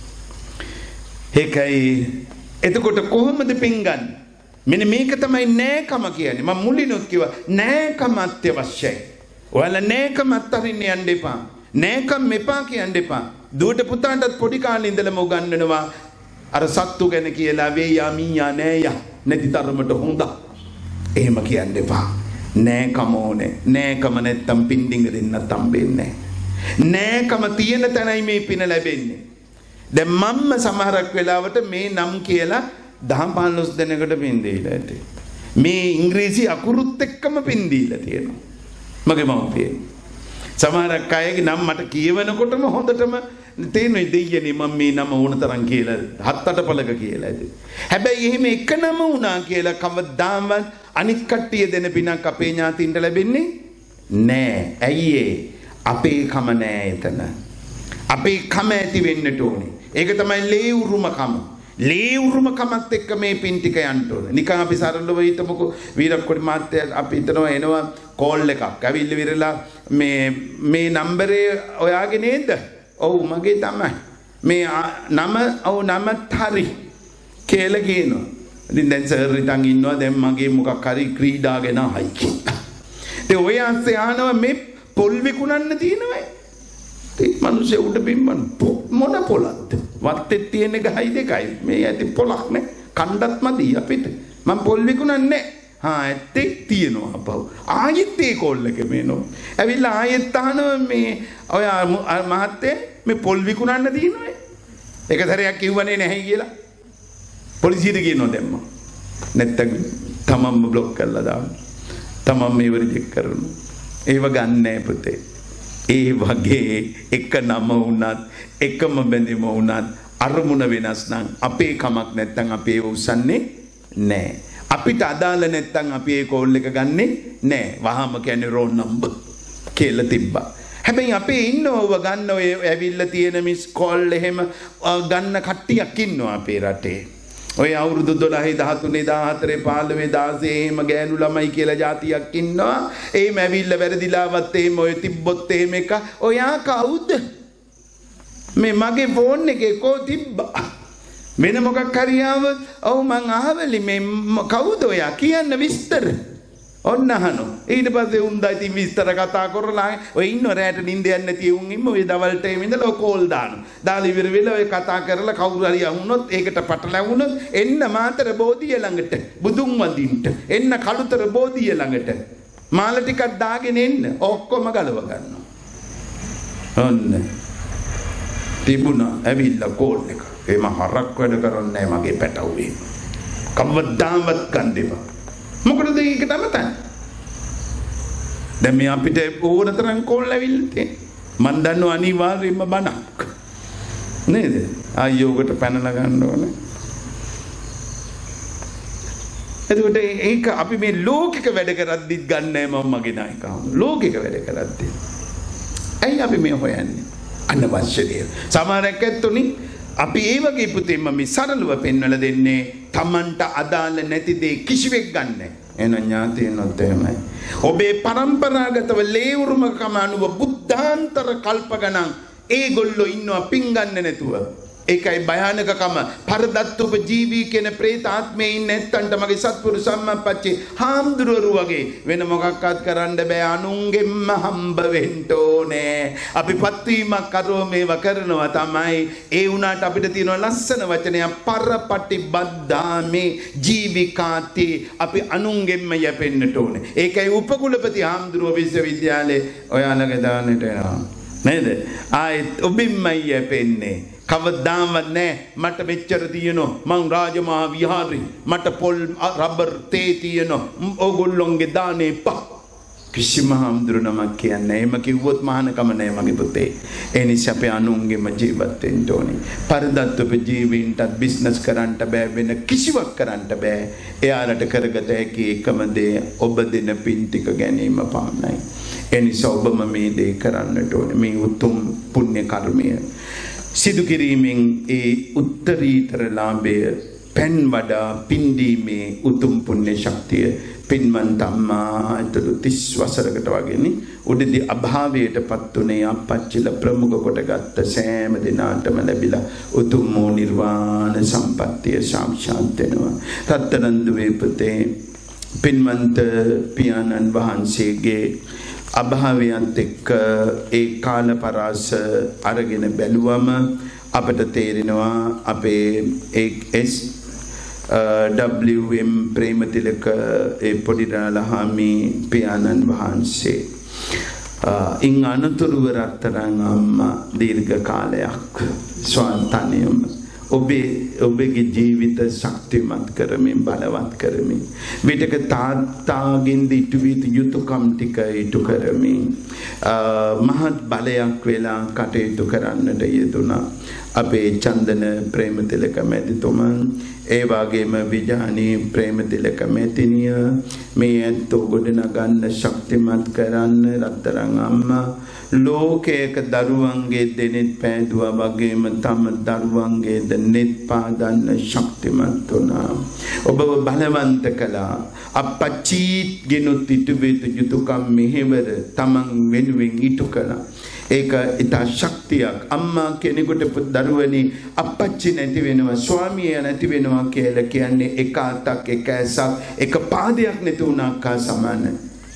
ඒකයි එතකොට කොහොමද පින් ගන්න? මෙන්න මේක තමයි නෑකම කියන්නේ. මම මුලිනුත් කිව්වා නෑකම අත්‍යවශ්‍යයි. ඔයාලා නෑකම අත්හරින්න යන්න එපා. නෑකම් මෙපා කියන්න එපා. දුවට පුතාටත් පොඩි කාලේ ඉඳලම උගන්වනවා අර සත්තු ගැන කියලා වේයා මීයා නෑයා නැති තරමට හොඳ. එහෙම කියන්න එපා. නෑකම ඕනේ. නෑකම නැත්තම් පින්ඩිංග දෙන්නත් හම්බෙන්නේ නෑ. නෑකම තියෙන තැනයි මේ පින ලැබෙන්නේ. දැන් මම්ම සමහරක් වෙලාවට මේ නම් කියලා දහ පහළොස් දෙනෙකුට පින් දීලා ඇති. මේ ඉංග්‍රීසි අකුරුත් එක්කම පින් දීලා තියෙනවා. මගේ මව්පිය. සමහරක් අයගේ නම් මට කියවනකොටම හොඳටම තේරෙන්නේ දෙයියනේ මම මේ නම ඕන තරම් කියලා හත් අට පළක කියලා ඇති. හැබැයි එහෙම එක නම වුණා කියලා කවදාවත් අනිත් කට්ටිය දෙන පිනක් අපේ ඥාතින්ට ලැබෙන්නේ නෑ. ඇයි ඒ? අපේ කම නෑ එතන. අපේ කම ඇති වෙන්නට ඕනේ. ඒක තමයි ලේ උරුම කම. ලේ උරුම කමත් එක්ක මේ පින් ටික යන්න ඕනේ. නිකන් අපි සරලව හිතමුකෝ වීරක්කොඩි මාත්‍යා අපි හිතනවා එනවා කෝල් එකක්. ඇවිල්ලා විරලා මේ මේ නම්බරේ ඔයාගේ නේද? ඔව් මගේ තමයි. මේ නම ඔව් නමත් හරි කියලා කියනවා. ඉතින් දැන් සර් හිටන් ඉන්නවා දැන් මගේ මොකක් හරි ක්‍රීඩා ගැන අහයි කියලා. ඒ ඔය අස්සේ ආනවා මේ පොල් විකුණන්න තියෙනවා. ඒ මිනිස්සේ උඩ බිම්මන මොන පොලක්ද? වත්තේ තියෙන ගහයි දෙකයි. මේ ඇති පොලක් නේ. කණ්ඩත් මදි අපිට. මම පොල් විකුණන්නේ හා ඇත්තේ තියෙනවා අපව. ආයෙත් ඒ කෝල් එක මේනෝ. ඇවිල්ලා ආයෙත් අහනවා මේ ඔය මහත්තයා මේ පොල් විකුණන්න තියෙනවා. එක සැරයක් කිව්වනේ නැහැ කියලා. පොලිසියට කියනවා දැම්මා. නැත්තම් තමන්ම බ්ලොක් කරලා දානවා. තමන් මේව රිජෙක්ට් කරනවා. ඒව ගන්නෑ පුතේ. ඒ වගේ එක නම වුණත් එකම බැඳීම වුණත් අරමුණ වෙනස් නම් අපේ කමක් නැත්තම් අපි ඒව උස්සන්නේ නෑ. අපිට අදාළ නැත්තම් අපි ඒ කෝල් එක ගන්නෙ නෑ. වහම කියන්නේ රෝල් නම්බර් කියලා තිබ්බා. හැබැයි අපේ ඉන්නවව ගන්න ඔය ඇවිල්ලා තියෙන මිස් කෝල් එහෙම ගන්න කට්ටියක් ඉන්නවා අපේ රටේ. ඔය අවුරුදු දොළහේ දහතුනේ දහහතරේ පහළොවේ දාසේ එහෙම ගෑනු ළමයි කියලා જાතියක් ඉන්නවා. එහෙම ඇවිල්ලා වැරදිලාවත් එහෙම ඔය තිබ්බොත් එහෙම එක ඔයා කවුද? මේ මගේ ෆෝන් එකේ කෝ තිබ්බා. වෙන මොකක් හරි ආවොත් ඔව් මං අහවලි මේ කවුද ඔයා කියන්න විස්තර. ඔන්න අහනවා. ඊට පස්සේ උන්දා ඉතින් විස්තර කතා කරලා ඔය ඉන්න රැට නිින්ද යන්නේ නැති උන් ඉන්න ඔය දවල්ට එමෙ ඉඳලා කෝල් දානවා. දාලා ඉවර වෙලා ඔය කතා කරලා කවුරු හරි අහුනොත් ඒකට පටලැවුනොත් එන්න මාතර බෝධිය ළඟට බුදුන් වඳින්න. එන්න කළුතර බෝධිය ළඟට. මාල ටිකක් දාගෙන එන්න. ඔක්කොම ගලව ගන්නවා. ඔන්න. තිබුණා ඇවිල්ලා කෝල් එක. එම හරක් වැඩ කරන්නේ මගේ පැටවුවේ. කවදාවත් ගන්න දෙපා. මොකටද ඒකට අමතන්නේ? දැන් මේ අපිට ඕන තරම් කෝල් ඇවිල්ලා තියෙන්නේ. මන් දන්නව අනිවාර්යයෙන්ම බණක්. නේද? ආයෝගට පැනලා ගන්න ඕනේ. එතකොට ඒක අපි මේ ලෝකික වැඩ කරද්දිත් ගන්නෑ මම මගේ නායකවම. ලෝකික වැඩ කරද්දි. ඇයි අපි මේ හොයන්නේ? අනවශ්‍ය දේ. සමහරක් ඇත්තොනි අපි ඒ වගේ පුතේම මේ සරලව පෙන්වලා දෙන්නේ Tamanට අදාළ නැති දේ කිසිවෙක් ගන්නෑ. එන ඥාතීනොත් එහෙමයි. ඔබේ પરම්පරාගතව ලේවුරුමකම අනුව බුද්ධාන්තර කල්ප ගණන් ඒගොල්ලෝ ඉන්නවා පින් ගන්න නැතුව. ඒකයි භයානකකම. පරදත්තුප ජීවී කියන ප්‍රේත ආත්මේ ඉන්නේ නැත්තන්ට මගේ සත්පුරු සම්මපච්චේ හාමුදුරුවරු වගේ වෙන මොකක්වත් කරන්න බෑ. අනුන්ගෙන්ම හම්බ වෙන්න ඕනේ. අපි පත්වීමක් කරෝමේව කරනවා තමයි. ඒ වුණාට අපිට තියෙන ලස්සන වචනයක් පරපටිබද්දාමේ ජීවිකාති. අපි අනුන්ගෙන්ම යැපෙන්නට ඕනේ. ඒකයි උපකුලපති හාමුදුරුව විශ්වවිද්‍යාලේ ඔයාලගේ දාන්නට එනවා. නේද? ආයෙත් ඔබින්මයි යැපෙන්නේ. කවදාවත් නෑ මට මෙච්චර තියෙනවා මං රාජමහා විහාරේ මට පොල් රබර් තේ තියෙනවා ඕගොල්ලොන්ගේ දානේ පහ කිසිම හාමුදුරුවෝ කියන්නේ එහෙම කිව්වොත් මහානකම නෑ මගේ පුතේ. ඒ නිසා අපි අනුන්ගෙම ජීවත් වෙන්න ඕනේ. පරදත්තුප ජීවීන්ටත් බිස්නස් කරන්න බෑ වෙන කිසිවක් කරන්න බෑ. එයාලට කරගත හැකි එකම දේ ඔබ දෙන පින් ටික ගැනීම පමණයි. ඒ නිසා ඔබම මේ දේ කරන්නට ඕනේ. මේ උතුම් පුණ්‍ය කර්මය සිදු කිරීමෙන් ඒ උත්තරීතර ලාභය පෙන් වඩා පින්දීමේ උතුම් පුණ්‍ය ශක්තිය පින්වන්ත අම්මා අතට තිස් වසරකට වගේනේ උඩදී අභාවයටපත් උනේ අපච්චිලා ප්‍රමුඛ කොටගත්ත සෑම දිනාටම ලැබිලා උතුම් වූ නිර්වාණ සම්පත්තිය සාක්ෂාත් වෙනවා. රත්තරන් දුවේ පුතේ පින්වන්ත පියාණන් වහන්සේගේ අභාවයන්ත් එක්ක ඒ කාල පරාස අරගෙන බැලුවම අපට තේරෙනවා අපේ එස් ඩබ්ලිව් එම් ප්‍රේමතිලක ඒ පොඩිරාලහාමි පියාණන් වහන්සේ ඉන් අනතුරුව රත්තරන් අම්මා දීර්ඝ කාලයක් ස්වාන්තනියම ඔබේ ඔබගේ ජීවිත ශක්තිමත් කරමින් බලවත් කරමින් විතක තාත්තාගෙන් ඉටුවිත යුතුයකම් ටික ඉටු කරමින් මහත් බලයක් වෙලා කටයුතු කරන්නට යෙදුණා අපේ චන්දන ප්‍රේමතිලක මැතිතුමන් ඒ වගේම විජානී ප්‍රේමතිලක මැතිනිය මේ ඇත්තෝ ගොඩනගන්න ශක්තිමත් කරන්න රත්තරන් අම්මා ලෝකයක දරුවන්ගේ දෙනෙත් පෑදුවා වගේම තම දරුවන්ගේ දෙනෙත් පාදන්න ශක්තිමත් වුණා. ඔබව බලවන්ත කළා. අපච්චීත් ගෙනුත් ඉටුවෙත යුතුයකම් මෙහෙවර තමන් වෙනුවෙන් ඉටු කළා. ඒක ඉතා ශක්තියක්. අම්මා කෙනෙකුට දරුවනි අපච්චි නැති වෙනවා ස්වාමියා නැති වෙනවා කියලා කියන්නේ එක අතක් එක ඇසක් එක පාදයක් නැති වුණාකා සමානයි.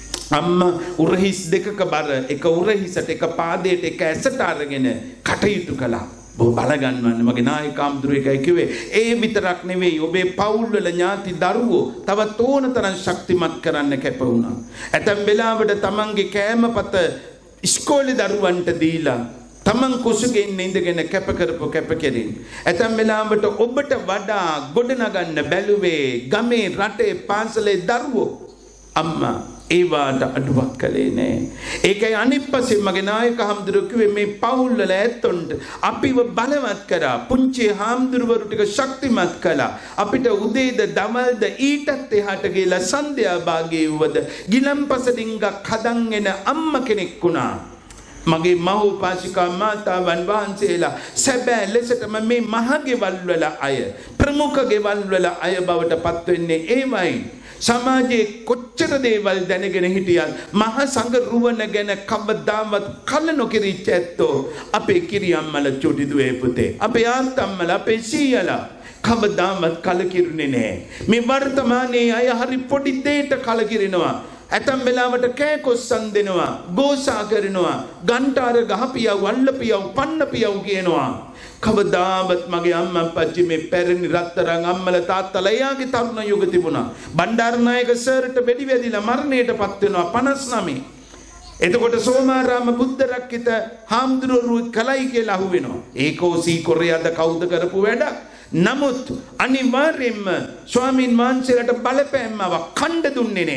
අම්මා උරහිස් දෙකක බර එක උරහිසට එක පාදයට එක ඇසට අරගෙන කටයුතු කළා. ඔබ බලගන්නවන්න මගේ නායකම්දුර එකයි කිව්වේ ඒ විතරක් නෙවෙයි ඔබේ පවුල් වල ඥාති දරුවෝ තවත් ඕන තරම් ශක්තිමත් කරන්න කැප වුණා. ඇතැම් වෙලාවට තමන්ගේ කෑමපත ඉස්කෝලේ දරුවන්ට දීලා තමන් කුසගෙන් ඉඳගෙන කැප කරපු කැපකිරීම. ඇතැම් වෙලාවට ඔබට වඩා ගොඩනගන්න බැලුවේ ගමේ රටේ පාසලේ දරුවෝ අම්මා ඒවාට අඩුවක් කළේ නෑ. ඒකයි අනිත් පස්සේ මගේ නායක හාමුදුරුවෝ කිව්වේ මේ පවුල් වල ඇත්තොන්ට අපිව බලවත් කරා. පුංචි හාමුදුරුවරු ටික ශක්තිමත් කළා. අපිට උදේද දවල්ද ඊටත් එහාට ගිහලා සන්ධ්‍යා භාගයේ වුවද ගිලම්පස ඩිංගක් හදන් එන අම්මා කෙනෙක් වුණා. මගේ මහෝපාසිකා මාතාවන් වහන්සේලා සැබෑ ලෙසටම මේ මහගෙවල් වල අය ප්‍රමුඛ ගෙවල් වල අය බවට පත් වෙන්නේ ඒවයි. සමාජයේ කොච්චර දේවල් දැනගෙන හිටියත් මහ සංඝ රුවන ගැන කවදාවත් කල නොකිරිච්ච ඇත්තෝ අපේ කිරියම්මල චුටි දුවේ පුතේ අපේ ආත්තම්මල අපේ සීයලා කවදාවත් කලකිරුනේ නැහැ. මේ වර්තමානයේ අය හරි පොඩි දෙයකට කලකිරෙනවා. ඇතම් වෙලාවට කෑකොස්සන් දෙනවා, ගෝසා කරනවා, ගන්ටාර ගහපියව, වල්ලපියව, පන්නපියව කියනවා. කවදාවත් මගේ අම්මා අප්පච්චි මේ පැරණි රත්තරන් අම්මලා තාත්තලා එයාගේ තරුණ යුග තිබුණා. බණ්ඩාරනායක සර්ට වෙඩි වැදිලා මරණයටපත් වෙනවා පනස් නවය. එතකොට සෝමාරාම බුද්ධ රක්කිත හාමුදුරුවෝ කලයි කියලා අහුවෙනවා. ඒකෝ සීකොරයද කවුද කරපු වැඩක්? නමුත් අනිවාර්යයෙන්ම ස්වාමීන් වහන්සේලාට බලපෑම්මව කණ්ඩ දුන්නේ නැහැ.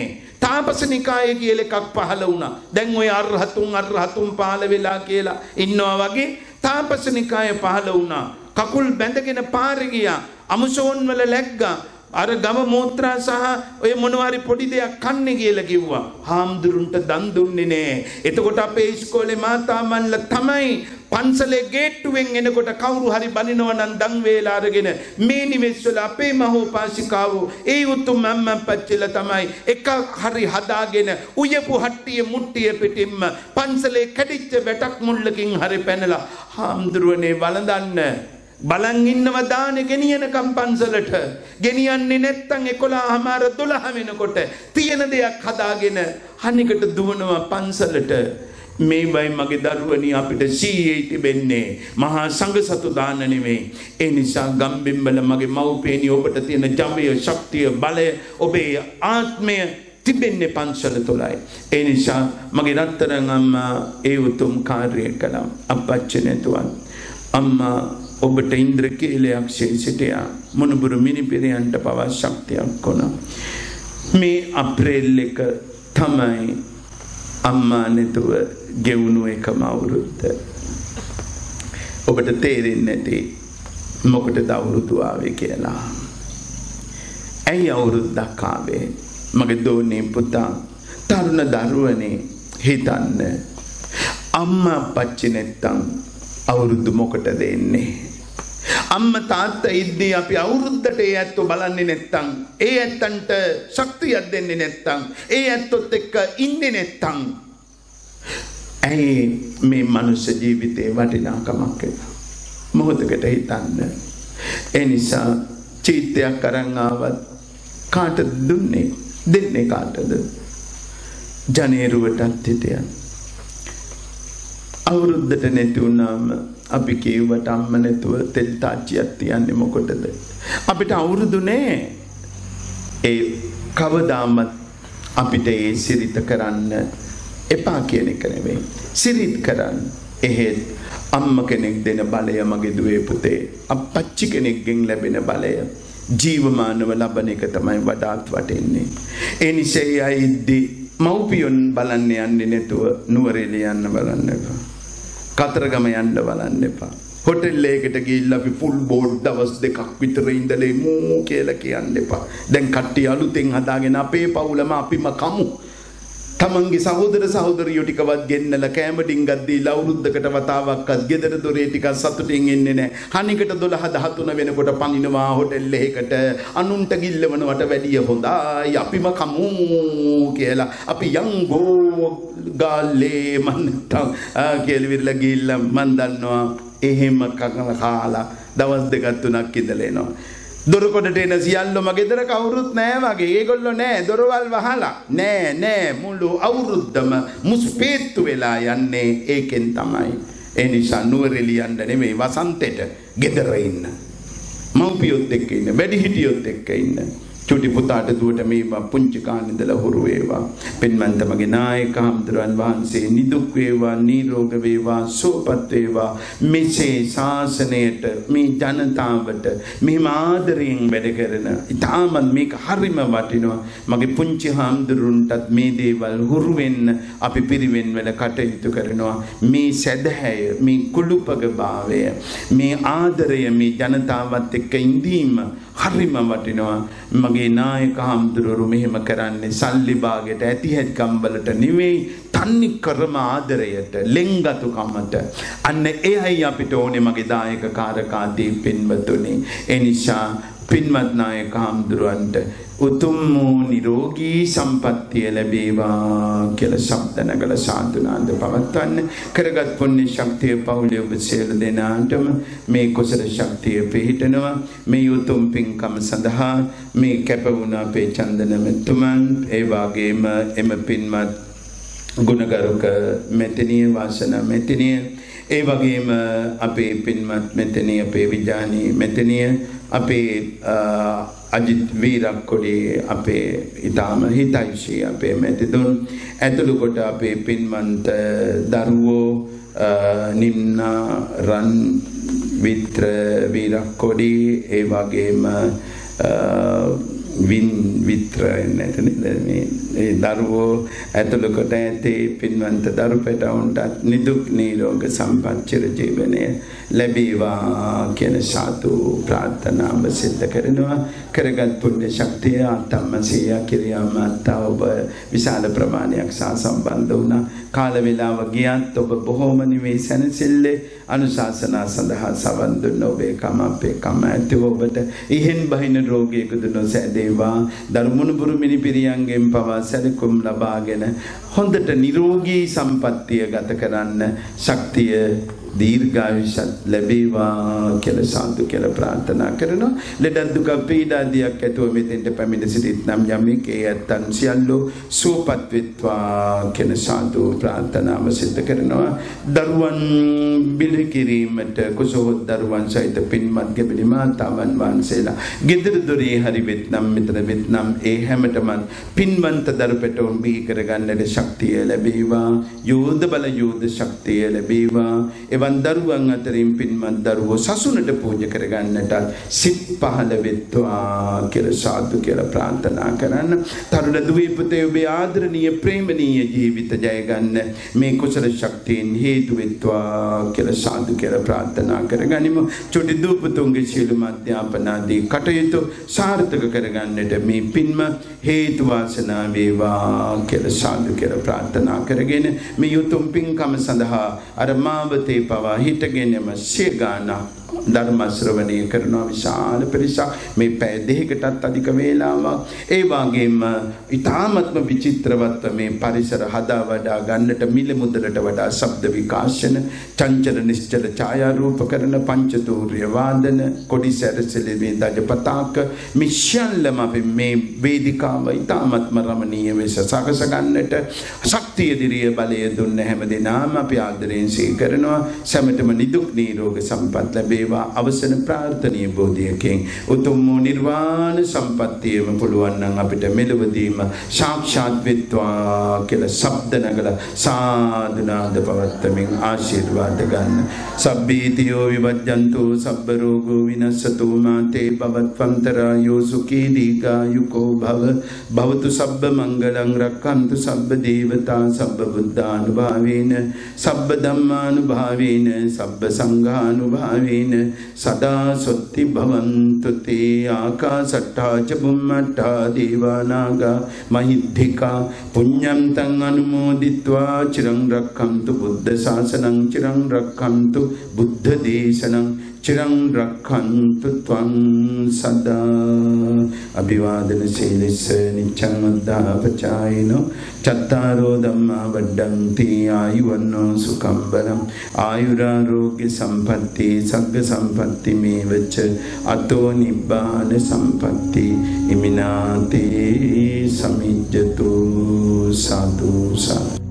තාපසනිකායේ කියලා එකක් පහළ වුණා. දැන් ඔය අරහතුන් අරහතුන් පහළ වෙලා කියලා ඉන්නවා වගේ තාපසනිකායේ පහළ වුණා. කකුල් බැඳගෙන පාරේ ගියා. අමුසෝන් වල läග්ගා. අර ගම මෝත්‍රා සහ ඔය මොනවාරි පොඩි දෙයක් කන්නේ කියලා කිව්වා. හාමුදුරුන්ට දන් දුන්නේ නෑ. එතකොට අපේ ඉස්කෝලේ මාතාමන්ල තමයි පන්සලේ ගේට්ටුවෙන් එනකොට කවුරු හරි බනිනවා නම් දන් වේලා අරගෙන මේ නිවෙස්වල අපේ මහෝපාසිකාවෝ ඒ උතුම් අම්මා පච්චිලා තමයි එක හරි හදාගෙන උයපු හට්ටිය මුට්ටිය පිටින්ම පන්සලේ කැඩිච්ච වැටක් මුල්ලකින් හරි පැනලා හාමුදුරුවනේ වළඳන්න බලන් ඉන්නව දානේ ගෙනියනකම් පන්සලට ගෙනියන්නේ නැත්තම් එකොළහමාර දොළහ වෙනකොට තියෙන දෙයක් හදාගෙන අනිකට දුවනවා පන්සලට. මේවයි මගේ දරුවනි අපිට සීයේ තිබෙන්නේ මහා සංඝ සතු දාන නෙමෙයි. ඒ නිසා ගම්බිම්බල මගේ මව්පියනි ඔබට තියෙන ජවය ශක්තිය බලය ඔබේ ආත්මය තිබෙන්නේ පන්සල තුලයි. ඒ නිසා මගේ රත්තරන් අම්මා ඒ උතුම් කාර්යය කළා. අපච්චි නැතුවත් අම්මා ඔබට ඉන්ද්‍රකීලයක් සිටියා. මොනුබුරු මිනිපිරියන්ට පවා ශක්තියක් කොන. මේ අප්‍රේල් එක තමයි අම්මා නැතුව ගෙවුණු එකම අවුරුද්ද. ඔබට තේරෙන්නේ නැති මොකටද අවුරුදු ආවේ කියලා. ඇයි අවුරුද්දක් ආවේ? මගේ දෝනේ පුතා තරුණ දරුවනේ හිතන්න. අම්මා පච්චි නැත්තම් අවුරුදු මොකටද එන්නේ? අම්මා තාත්තා ඉද්දී අපි අවුරුද්දට ඒ ඇත්තෝ බලන්නේ නැත්තම් ඒ ඇත්තන්ට ශක්තියක් දෙන්නේ නැත්තම් ඒ ඇත්තොත් එක්ක ඉන්නේ නැත්තම් ඇයි මේ මනුෂ්‍ය ජීවිතේ වටිනාකමක් මොහොතකට හිතන්න. ඒ නිසා චීත්තයක් අරන් ආවත් කාටද දුන්නේ? දෙන්නේ කාටද? ජනේරුවටත් හිටියන්. අවුරුද්දට නැති වුණාම අපි කියවට අම්ම නැතුව තෙල් තාච්චියක් තියන්නේ මොකටද? අපිට අවුරුදු නෑ. ඒ කවදාමත් අපිට ඒ සිරිත කරන්න එපා කියන එක නෙමෙයි. සිරිත කරන්න. එහෙත් අම්ම කෙනෙක් දෙන බලය මගේ දුවේ පුතේ අපච්චි කෙනෙක්ගෙන් ලැබෙන බලය ජීවමානව ලබන එක තමයි වඩාත් වටින්නේ. ඒ නිසා අයිද්දි මව්පියන් බලන්න යන්නේ නැතුව නුවරඑළිය යන්න බලන්න එපා. කතරගම යන්න බලන්න එපා. හොටෙල් එකකට ගිහිල්ලා අපි ෆුල් බෝඩ් දවස් දෙකක් විතර ඉඳලා මූ කියලා කියන්න එපා. දැන් කට්ටිය අලුතෙන් හදාගෙන අපේ පවුලම අපිම කමු. තමන්ගේ සහෝදර සහෝදරියෝ ටිකවත් ගෙන්නලා කැම ඩිංගක් දීලා අවුරුද්දකට වතාවක්වත් ගෙදර දොරේ ටිකක් සතුටින් ඉන්නේ නැහැ. හනිකට දොළහ දහතුන වෙනකොට පනිනවා හොටෙල් එකකට. අනුන්ට ගිල්ලවනවට වැඩිය හොඳයි අපිම කමු කියලා. අපි යංගෝ ගාලේ මන්තම් කියලා විරලා ගිල්ල මන් දන්නවා. එහෙම කාලා දවස් දෙකක් තුනක් ඉඳලා එනවා. දොරකොඩට එන සියල්ලම ගෙදර කවුරුත් නෑ වගේ. ඒගොල්ලෝ නෑ දොරවල් වහලා. නෑ නෑ මුළු අවුරුද්දම මුස්පේත්තු වෙලා යන්නේ ඒකෙන් තමයි. ඒ නිසා නුවරඑළිය යන්න නෙමෙයි වසන්තෙට ගෙදර ඉන්න. මව්පියොත් එක්ක ඉන්න. වැඩිහිටියොත් එක්ක ඉන්න. චුටි පුතාට දුවට මේ පුංචි කාලේ ඉඳලා හුරු වේවා. පින්වන්ත මගේ නායක හම්දුරන් වහන්සේ නිදුක් වේවා නිරෝග වේවා සුවපත් වේවා. මෙසේ ශාසනයට මේ ජනතාවට මෙහිම ආදරයෙන් වැඩ කරන ඉතාමත් මේක හරිම වටිනවා. මගේ පුංචි හම්දුරුන්ටත් මේ දේවල් හුරු වෙන්න අපි පිරිවෙන් වල කටයුතු කරනවා. මේ සැදැහැය මේ කුළුපග භාවය මේ ආදරය මේ ජනතාවත් එක්ක ඉඳීම හරිම වටිනවා. මගේ නායක හම්දුරු මෙහෙම කරන්නේ සල්ලි භාගයට ඇති හැටි කම්බලට නෙවෙයි තන්නි කරම ආදරයට ලෙන්ගතුකමට. අන්න එයයි අපිට ඕනේ මගේ දායක කාරකාදී පින්වතුනි. ඒ නිසා පින්වත් නායක හම්දුරන්ට උතුම් වූ නිරෝගී සම්පත්තිය ලැබේවා කියලා ශබ්ද නගල සාදුනාද පවත්වන්න. කරගත් පුණ්‍ය ශක්තිය පවුලේ ඔබ සියලු දෙනාටම මේ කුසල ශක්තිය පිහිටනවා. මේ උතුම් පින්කම සඳහා මේ කැප වුණ අපේ චන්දන මෙතුමන් ඒ වගේම එම පින්වත් ගුණගරුක මෙතනිය වාසනා මෙතනිය ඒ වගේම අපේ පින්වත් මෙතනිය අපේ විජානී මෙතනිය අපේ අජිත් වීරක්කොඩේ අපේ ඊටාම හිතයිශී අපේ මෙතිදුන් ඇතුළු කොට අපේ පින්වන්ත දරුවෝ නිම්න රන් විත්‍ර වීරක්කොඩේ ඒ වගේම වින් විත්‍ර නැතනේ මේ ඒ දරුවෝ ඇතුළකට ඇතේ පින්වන්ත දරු පැටවුන්ටත් නිදුක් නිරෝග සම්පත් චිර ජීවනය ලැබේවා කියන සාදු ප්‍රාර්ථනාව සිද්ධ කරනවා. කරගත් පුණ්‍ය ශක්තිය ආත්මසීය කිරියාමත් ඔබ විශාල ප්‍රමාණයක් සහ සම්බන්ධ වුණා. කාල වේලාව ගියත් ඔබ බොහෝම නිවේ සැනසෙල්ලේ අනුශාසනා සඳහා සවන් දුන්න ඔබේ කම අපේ කම ඇති ඔබට ඉහෙන් බහින රෝගියෙකුද නොසැදේවා. දරුමුණුබුරු මිනිපිරියන්ගෙන් පවා සැලකුම් ලබාගෙන හොඳට නිරෝගී සම්පත්තිය ගත කරන්න ශක්තිය දීර්ඝායුෂත් ලැබේවා කියලා සාදු කියලා ප්‍රාර්ථනා කරනවා. ලෙඩ දුක පීඩාදියක් ඇතුව මෙතෙන්ට පැමිණ සිටිත් නම් යමෙක් ඒ ඇත්තන් සියල්ලෝ සුවපත් වෙත්වා කියන සාදු ප්‍රාර්ථනාව සිද්ධ කරනවා. දරුවන් බිලි කිරීමට කුසෝත් දරුවන් සහිත පින්වත් ගැබිලි මාතාවන් වහන්සේලා ගෙදර දොරේ හරි වෙත්නම් මෙතන වෙත්නම් ඒ හැමතෙම පින්වන්ත දරු පැටවුන් බිහි කරගන්නට ශක්තිය ලැබේවා. යෝධ බල යෝධ ශක්තිය ලැබේවා. එවන් දරුවන් අතරින් පින්වත් දරුවෝ සසුනට පූජා කරගන්නට සිත් පහළ වෙත්වා කියලා සාදු කියලා ප්‍රාර්ථනා කරන්න. තරුණ දුවේ පුතේ ඔබේ ආදරණීය ප්‍රේමණීය ජීවිත ජය ගන්න මේ කුසල ශක්තියෙන් හේතු වෙත්වා කියලා සාදු කියලා ප්‍රාර්ථනා කරගනිමු. චොටි දූ පුතුන්ගේ සීලම අධ්‍යාපනාදී කටයුතු සාර්ථක කරගන්නට මේ පින්ම හේතු වාසනා වේවා කියලා සාදු කියලා ප්‍රාර්ථනා කරගෙන මේ යුතුම් පින්කම සඳහා අර මාවතේ පවා හිටගෙනම සියගාන ධර්ම ශ්‍රවණය කරනවා විශාල පිරිසක් මේ පැය දෙකකටත් අධික වේලාවක්. ඒ වගේම ඊ타ත්ම විචිත්‍රවත් මේ පරිසර හදා වඩා ගන්නට මිල මුදලට වඩා ශබ්ද විකාශන චංචල නිශ්චල ඡායාරූප කරන පංචතූර්ය වාදන කොඩි සැරසෙලි මේ දජ පතාක මිෂල්ලම අපි මේ වේදිකාව ඊ타ත්ම රමණීය වෙස සකස ගන්නට ශක්තිය දිරිය බලය දුන්න හැම දිනම අපි ආදරයෙන් සීකරනවා. සැමටම නිදුක් නිරෝග සම්පත් ලැබේවා. අවසන ප්‍රාර්ථනීය බෝධියකින් උතුම් නිර්වාණ සම්පත්තියම පුළුවන් නම් අපිට මෙලොවදීම සාක්ෂාත් වෙත්වා කියලා ශබ්ද නගලා සාදුනාද පවත්තමින් ආශිර්වාද ගන්න. සබ්බීතියෝ විවජ්ජන්තු සබ්බ රෝගෝ විනස්සතු මාතේ භවත්වන්තරායෝ සුඛී දීඝායුකෝ භව භවතු සබ්බ මංගලං රක්ඛන්තු සබ්බ දේවතා සබ්බ බුද්ධානුභාවේන සබ්බ ධම්මානුභාවේන සබ්බ සංඝානුභාවේන සදා සොත්ති භවන්තු තේ ආකාසට්ඨා ච බුම්මට්ඨා දේවානාගා මහිද්దికා පුඤ්ඤං තං අනුමෝදිත්වා චිරං රක්ඛන්තු බුද්ධ ශාසනං චිරං රක්ඛන්තු බුද්ධ දේශනං චිරං රක්ඛන්තු ත්වං සදා. අභිවාදන සීලස්ස නිච්ඡං වද්ධාපචායිනෝ චත්තාරෝ ධම්මා වඩ්ඩන්ති ආයුවන්නෝ සුඛං බලං ආයුරාෝග්‍ය සම්පatti සග්ග සම්පatti මේවච අතෝ නිබ්බාන සම්පatti ඉමිනාතේ සමිජ්ජතු සාදු සාදු.